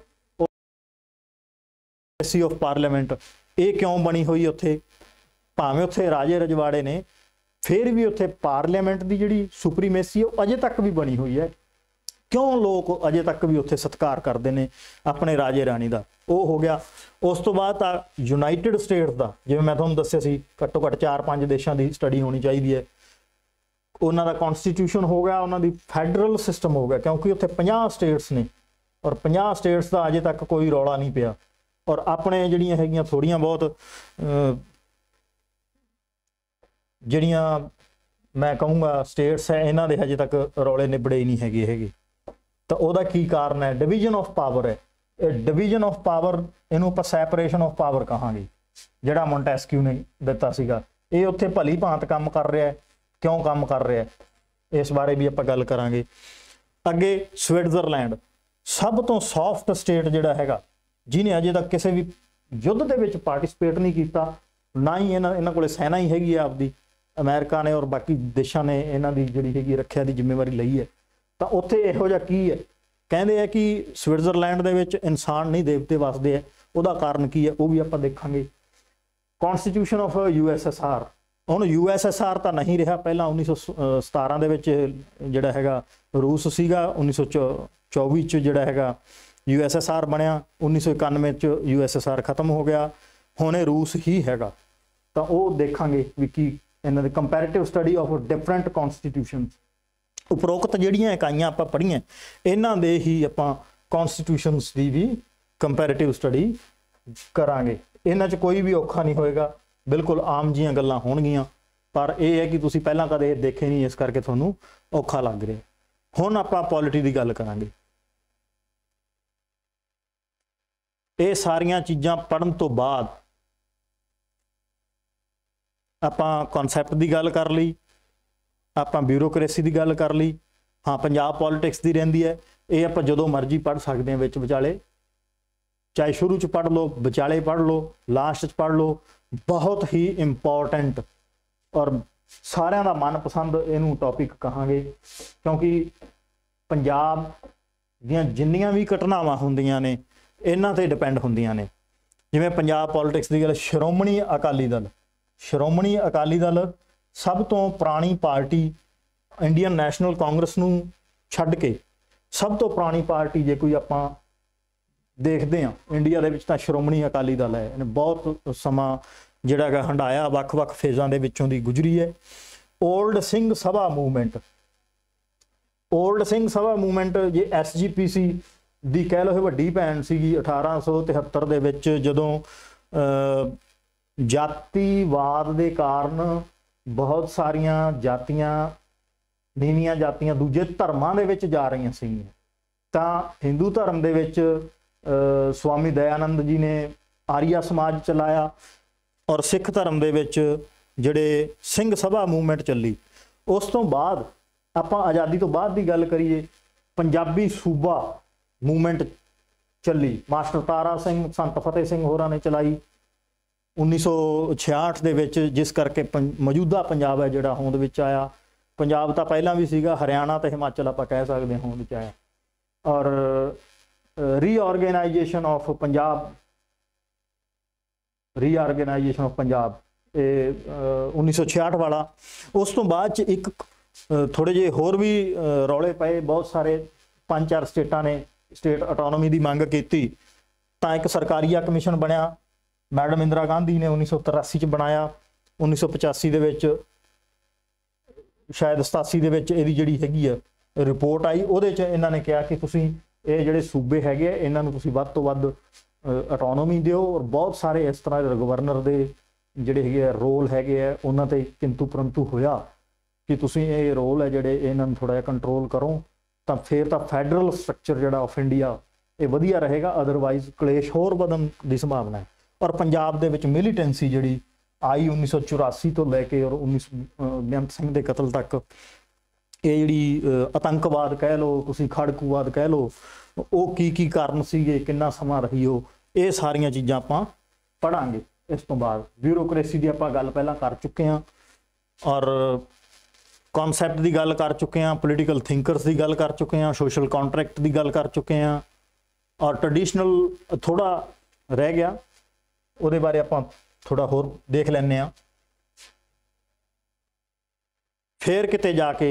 ऑफ पार्लीमेंट, ये क्यों बनी हुई उत्थे? भावें उत्थे राजे रजवाड़े ने, फिर भी उत्थे पार्लीमेंट की जिहड़ी सुप्रीमेसी है अजे तक भी बनी हुई है। क्यों लोग अजे तक भी उत्थे सत्कार करते हैं अपने राजे राणी का, वो हो गया। उस तो बाद यूनाइटेड स्टेट्स का, जिवें मैं तुहानूं दस्सिया सी घट्टो घट्ट चार पांच देशों की स्टडी होनी चाहिए है। उन्हां दा कॉन्स्टिट्यूशन हो गया, उन्हां दी फैडरल सिस्टम हो गया, क्योंकि उत्थे पचास स्टेट्स ने और पचास स्टेट्स का अजे तक कोई रौला नहीं पिया। और अपने जिहड़ियां हैगियां थोड़ियां बहुत जिहड़ियां मैं कहूँगा स्टेट्स है, इन्हां दे हजे तक रौले निबड़े ही नहीं हैगे हैगे। तो उहदा की कारण है? डिवीजन ऑफ पावर है। डिवीजन ऑफ पावर इनू आपां सैपरेशन ऑफ पावर कहांगे, जिहड़ा मोंटेस्क्यू ने दिता सीगा। ये उत्थे भली भांत काम कर रहा है, क्यों काम कर रहा है, इस बारे भी आपां गल करांगे। अगे स्विट्जरलैंड सब तो सॉफ्ट स्टेट जिहड़ा हैगा, जिन्हें अजे तक किसी भी युद्ध दे विच पार्टिसिपेट नहीं किया, ना ही इन्हां इन्हां कोले सेना ही हैगी आपदी, अमेरिका ने और बाकी देशों ने इन्हां दी जिहड़ी हैगी रखिया दी जिम्मेवारी लई है। तो उत्थे इहो जिहा की है, कहंदे है कि स्विट्जरलैंड दे विच इंसान नहीं देवते वसदे है। उहदा कारण की है वो भी आपां देखांगे। Constitution of U S S R, हुण यू एस एस आर तो नहीं रहा, पहला उन्नीस सौ सतारा दे विच जिहड़ा हैगा रूस सीगा, उन्नीस सौ चौबी च जिहड़ा हैगा यू एस एस आर बनया, उन्नीस सौ इक्यानवे च यू एस एस आर खत्म हो गया, हुण ये रूस ही हैगा। तो वो देखांगे भी की इन्हां दे comparative study of different constitution. उपरोक्त जिहड़ियां इकाइयां आपां पढ़ीਆਂ इन्हां दे ही आपां कॉन्स्टिट्यूशनस दी भी कंपैरेटिव स्टडी करांगे। इन्हां च कोई भी औखा नहीं होएगा, बिल्कुल आम जिहियां गल्लां होणगीਆਂ, पर यह है कि तुसीं पहलां कदे देखे नहीं, इस करके तुहानूं औखा लग रिहा। हुण आपां पॉलिटी दी गल करांगे। ये सारियां चीज़ां पढ़न तो बाद आपां कॉन्सैप्ट की गल कर ली, आपां ब्यूरोक्रेसी की गल कर ली। हाँ, पंजाब पॉलिटिक्स की रहिंदी है, ये आपां जदों मर्जी पढ़ सकते हैं, विच विचाले चाहे शुरू च पढ़ लो, विचाले पढ़ लो, लास्ट च पढ़ लो। बहुत ही इंपॉर्टेंट और सारिਆਂ ਦਾ मनपसंद इनू टॉपिक कहांगे, क्योंकि पंजाब ਦੀਆਂ जिन्नियां भी घटनावां ਹੁੰਦੀਆਂ ਨੇ इन्हां ते डिपेंड ਹੁੰਦੀਆਂ ਨੇ। जिवें पंजाब पॉलिटिक्स की गल, श्रोमणी अकाली दल, श्रोमणी अकाली दल सब तो पुरानी पार्टी इंडियन नैशनल कांग्रेस नूं छड्ड के सब तो पुरानी पार्टी जे कोई आपां देखते हैं इंडिया दे विच तां श्रोमणी अकाली दल है। इन्हें बहुत समा जिहड़ा है हंडाया, वख-वख फेज़ां दे विचों दी गुजरी है। Old Singh Sabha movement, old Singh Sabha movement जे एस जी पी सी दी कह लो वड्डी भैन सीगी अठारह सौ तिहत्तर दे विच, जदों जातिवाद दे कारण बहुत सारियां जातियां नीवियां जातियां दूजे धर्मां दे विच जा रहीआं सीगीआं, तां हिंदू धर्म दे विच स्वामी दयानंद जी ने आर्या समाज चलाया और सिख धर्म दे विच जिहड़े सिंह सभा मूवमेंट चली। उस तो बाद आपां आज़ादी तो बाद की गल करिए, पंजाबी सूबा मूवमेंट चली, मास्टर तारा सिंह, संत फतेह सिंह होरां ने चलाई उन्नीस सौ छियाठ दे विच, जिस करके मौजूदा पंजाब है जिहड़ा होंद विच आया। पंजाब तो पहलां भी सीगा, हरियाणा ते हिमाचल आपां कह सकदे होंद विच आया। और reorganisation of Punjab, reorganisation of Punjab उन्नीस सौ छियाठ वाला। उस तो बाद एक थोड़े जे होर भी रौले पे, बहुत सारे पांच चार स्टेटां ने स्टेट ऑटोनॉमी की मंग की, तो एक सरकारीया कमीशन बनया, मैडम इंदिरा गांधी ने उन्नीस सौ तिरासी च बनाया, उन्नीस सौ पचासी दे विच शायद सतासी दे विच इहदी जिहड़ी हैगी है रिपोर्ट आई। उहदे च इन्हां ने कहा कि तुसीं ये जिहड़े सूबे हैगे इन्हां नूं तुसीं वध तो वध ऑटोनॉमी दिओ, और बहुत सारे इस तरह दे गवर्नर दे जिहड़े हैगे रोल हैगे है उन्हां ते किंतु परंतु होया कि तुसीं ये रोल है जिहड़े इन्हां नूं थोड़ा जिहा कंट्रोल करो, तो फिर तो फैडरल स्ट्रक्चर जिहड़ा ऑफ इंडिया ये वधिया रहेगा, अदरवाइज क्लेश होर वधन की संभावना है। और पंजाब दे विच मिलीटेंसी जिहड़ी आई उन्नीस सौ चौरासी तो लैके और उन्नीस बेअंत सिंह के कतल तक, ये जिहड़ी आतंकवाद कह लो, तुसीं खड़कूवाद कह लो, वो की की कारण सीगे, किन्ना समा रही हो, ये सारियां चीज़ां आपां पढ़ांगे। इस तो बाद ब्यूरोक्रेसी की आपां गल पहलां कर चुके हैं, और कॉन्सैप्ट की गल कर चुके हैं, पोलीटिकल थिंकर्स की गल कर चुके हैं, सोशल कॉन्ट्रैक्ट की गल कर चुके हैं, और ट्रडिशनल थोड़ा रह गया, उहदे बारे आपां थोड़ा होर देख लैंदे आ। फिर किते जाके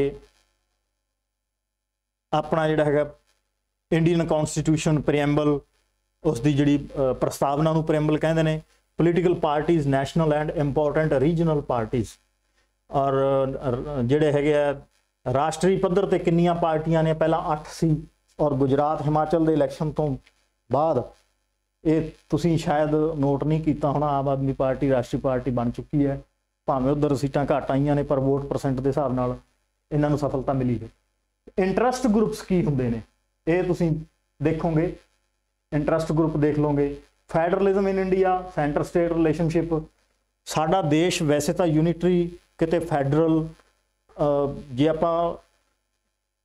अपना जिहड़ा हैगा इंडियन कॉन्स्टिट्यूशन प्रीएम्बल, उसकी जिहड़ी प्रस्तावना नूं प्रीएम्बल कहंदे ने, political parties national and important regional parties, और जिहड़े हैगे आ राष्ट्रीय पद्धर ते किन्नियां पार्टियां ने, पहला अठ सी, और गुजरात हिमाचल दे इलैक्शन तो बाद ये तुसीं शायद नोट नहीं किया होना, आम आदमी पार्टी राष्ट्रीय पार्टी बन चुकी है, भावें उधर सीटां घट आईयां ने, पर वोट परसेंट के हिसाब नाल इन्हां नूं सफलता मिली है। इंटरस्ट ग्रुप्स की हुंदे ने ये तुसीं देखोगे, इंटरस्ट ग्रुप देख लोगे। Federalism in India, centre state relationship, साडा देश वैसे तो यूनिटरी किते फैडरल, जे आपां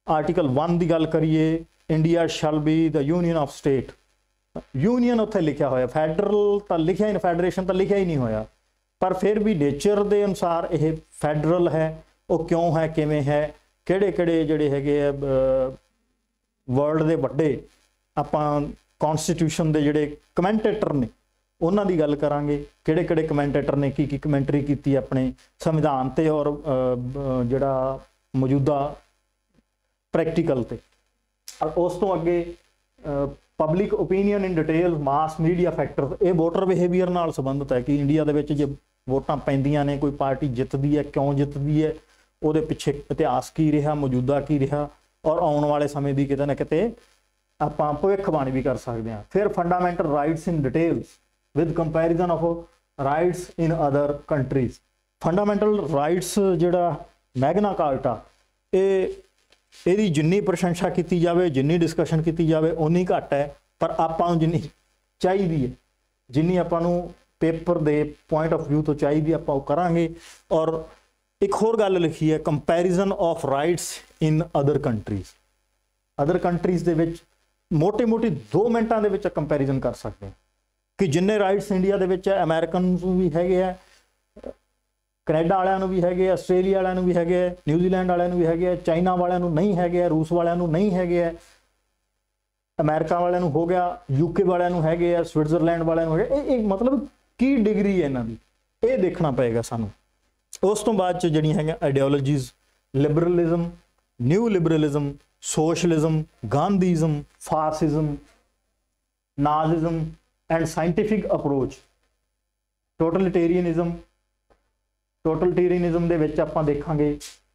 आर्टिकल वन की गल करिए, India shall be the union of state, union उत्थे लिखा होया, फैडरल तो लिखा ही, फैडरेशन तो लिखा ही नहीं होया, पर फिर भी नेचर के अनुसार यह फैडरल है। वो क्यों है, किवें है, किहड़े किहड़े जिहड़े हैगे वर्ल्ड के वड्डे आपां कॉन्स्टिट्यूशन के जिहड़े कमेंटेटर ने उन्हां दी गल करांगे, किहड़े किहड़े कमेंटेटर ने की की कमेंटरी कीती अपने संविधान ते और जिहड़ा मौजूदा प्रैक्टिकल ते। उस तो अगे public opinion in detail, mass media factor, ये वोटर बिहेवियर नाल संबंधित है कि इंडिया दे विच जे वोटां पैंदियां ने, कोई पार्टी जितदी है, क्यों जितदी है, उहदे पिछे इतिहास की रहा, मौजूदा की रहा, और आने वाले समय की किते ना किते आपां भविष्यवाणी भी कर सकते हैं। फिर fundamental rights in details with comparison of rights in other countries. Fundamental rights जिहड़ा मैगना कार्टा, ये ਇਹਦੀ जिन्नी प्रशंसा की जाए, जिन्नी डिस्कशन की जाए उन्नी घट है, पर आपां नूं जिन्नी चाहिए है, जिन्नी आपां नूं पेपर दे पॉइंट ऑफ व्यू तो चाहिए आपां करांगे। और एक होर गल लिखी है, comparison of rights in other countries. Other countries दे विच मोटे मोटी दो मिनटां दे विच कंपैरिजन कर सकते हैं कि जिन्ने राइट्स इंडिया दे विच है, अमेरिकन भी हैगे है, कनेडा वालियां भी है, आस्ट्रेलिया वालियां भी है, न्यूजीलैंड वालियां भी है, चाइना वालियां नहीं है, रूस वालियां नहीं है, अमेरिका वालियां हो गया, यूके वालियां है, स्विट्जरलैंड वालियां है। ये मतलब की डिग्री है इन्हां दी, ये देखना पएगा सानू। उस तो बाद च जिहड़ियां है ideologies, liberalism, new liberalism, socialism, Gandhism, fascism, Nazism and scientific approach, totalitarianism. Totalitarianism दे विच आपां देखांगे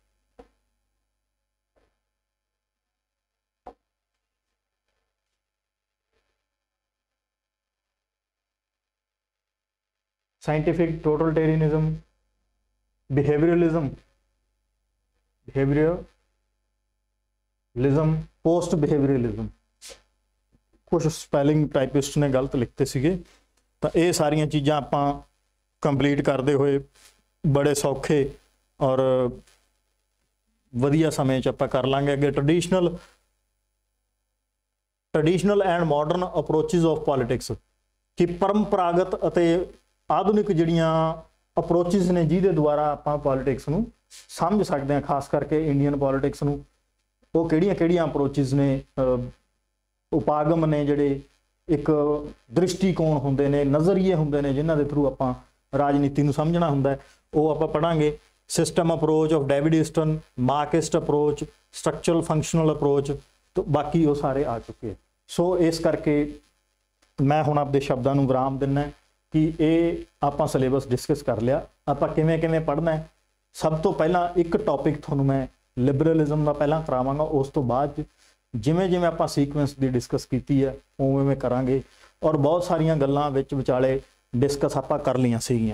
scientific totalitarianism, behaviouralism, behaviouralism, post behaviouralism. कुछ स्पैलिंग टाइपिस्ट ने गलत लिखते सीगे, तो ये सारियां चीज़ां आपां कंप्लीट करते हुए बड़े सौखे और वधिया समय च आपां कर लांगे अगे। Traditional traditional and modern approaches of politics, कि परंपरागत अते आधुनिक जिहड़ियां अप्रोचिज ने जिहदे द्वारा आपां पॉलिटिक्स नूं समझ सकते हैं, खास करके इंडियन पॉलिटिक्स नूं। वो किहड़ियां किहड़ियां अप्रोचिज ने, उपागम ने, जिहड़े एक दृष्टिकोण हुंदे ने, नज़रिए हुंदे ने, जिन्हां दे थ्रू आपां राजनीति नूं समझना हुंदा है, वो आपां पढ़ांगे। System approach of David Easton, Marxist approach, structural functional approach, तो बाकी वो सारे आ चुके हैं। सो इस करके मैं हुण आपदे शब्दां नूं विराम दिना कि ये आपां सिलेबस डिस्कस कर लिया, आपां किवें किवें पढ़ना है। सब तो पहला एक टॉपिक तुहानूं मैं लिबरलिज्म का पहला करावांगा, उस तो बाद जिवें जिवें आपां सीक्वेंस की डिस्कस कीती है उवें उवें करांगे। और बहुत सारियां गल्लां विच विचाले डिस्कस आपां कर लियां सीगियां।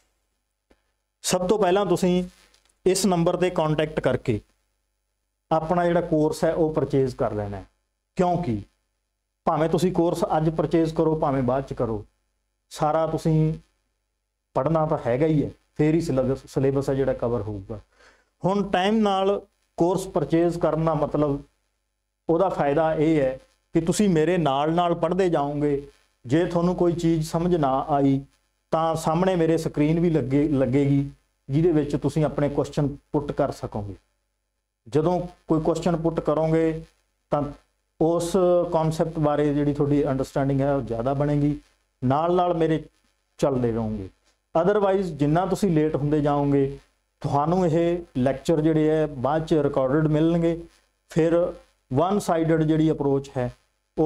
सब तो पहला तुसीं इस नंबर ते कॉन्टैक्ट करके अपना जिहड़ा कोर्स है वो परचेज कर लेना है, क्योंकि भावें तुसीं कोर्स अज परचेज करो भावें बाद च करो, सारा तुसीं पढ़ना तो हैगा ही है, फिर ही सिलेबस सिलेबस है जिहड़ा कवर होऊगा। हुण टाइम नाल कोर्स परचेज करना मतलब ਉਹਦਾ फायदा ये है कि तुसी मेरे नाल नाल पढ़ते जाओगे। जे तुहानूं कोई चीज़ समझ ना आई तो सामने मेरे स्क्रीन भी लगे लगेगी जिहदे विच तुसी अपने क्वेश्चन पुट कर सकोगे। जदों कोई क्वेश्चन पुट करोगे तो उस कॉन्सैप्ट बारे जिहड़ी तुहाडी अंडरस्टैंडिंग है वो ज़्यादा बनेगी, नाल नाल मेरे चलते रहोगे। अदरवाइज जिन्ना तुसी लेट हुंदे जाओगे तुहानूं ये लैक्चर जिहड़े है बाद च रिकॉर्डिड मिलणगे, फिर वन साइडड जिहड़ी अप्रोच है वो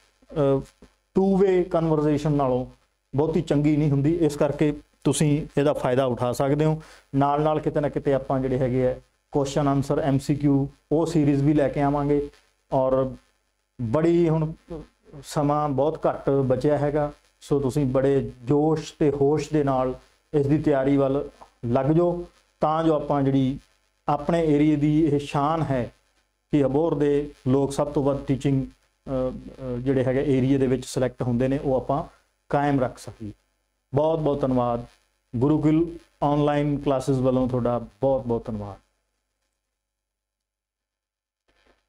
टू वे कन्वरजेशन नालों बहुती चंगी नहीं हुंदी। इस करके तुसीं इहदा फायदा उठा सकते हो। नाल नाल किते ना किते आपां जिहड़े हैगे है question answer M C Q वो सीरीज़ भी लैके आवांगे। और बड़ी हुण समा बहुत घट बचिया हैगा, सो तुसीं बड़े जोश ते होश दे नाल इस दी तैयारी वल लग जाओ, तां जो आपां जिहड़ी अपने एरिए दी ये शान है कि अबोहर दे लोग सब तो वध टीचिंग जिहड़े हैगे एरिए दे विच सिलैक्ट हुंदे ने वो आपां कायम रख सकीए। बहुत बहुत धन्नवाद। गुरुकुल ऑनलाइन क्लासिस वालों तुहाडा बहुत बहुत धन्नवाद।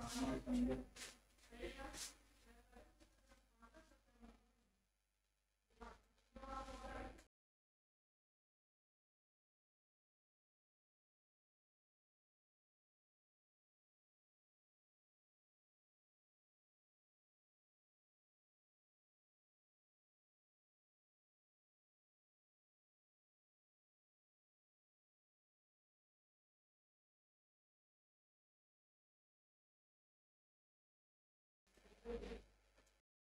Thank you.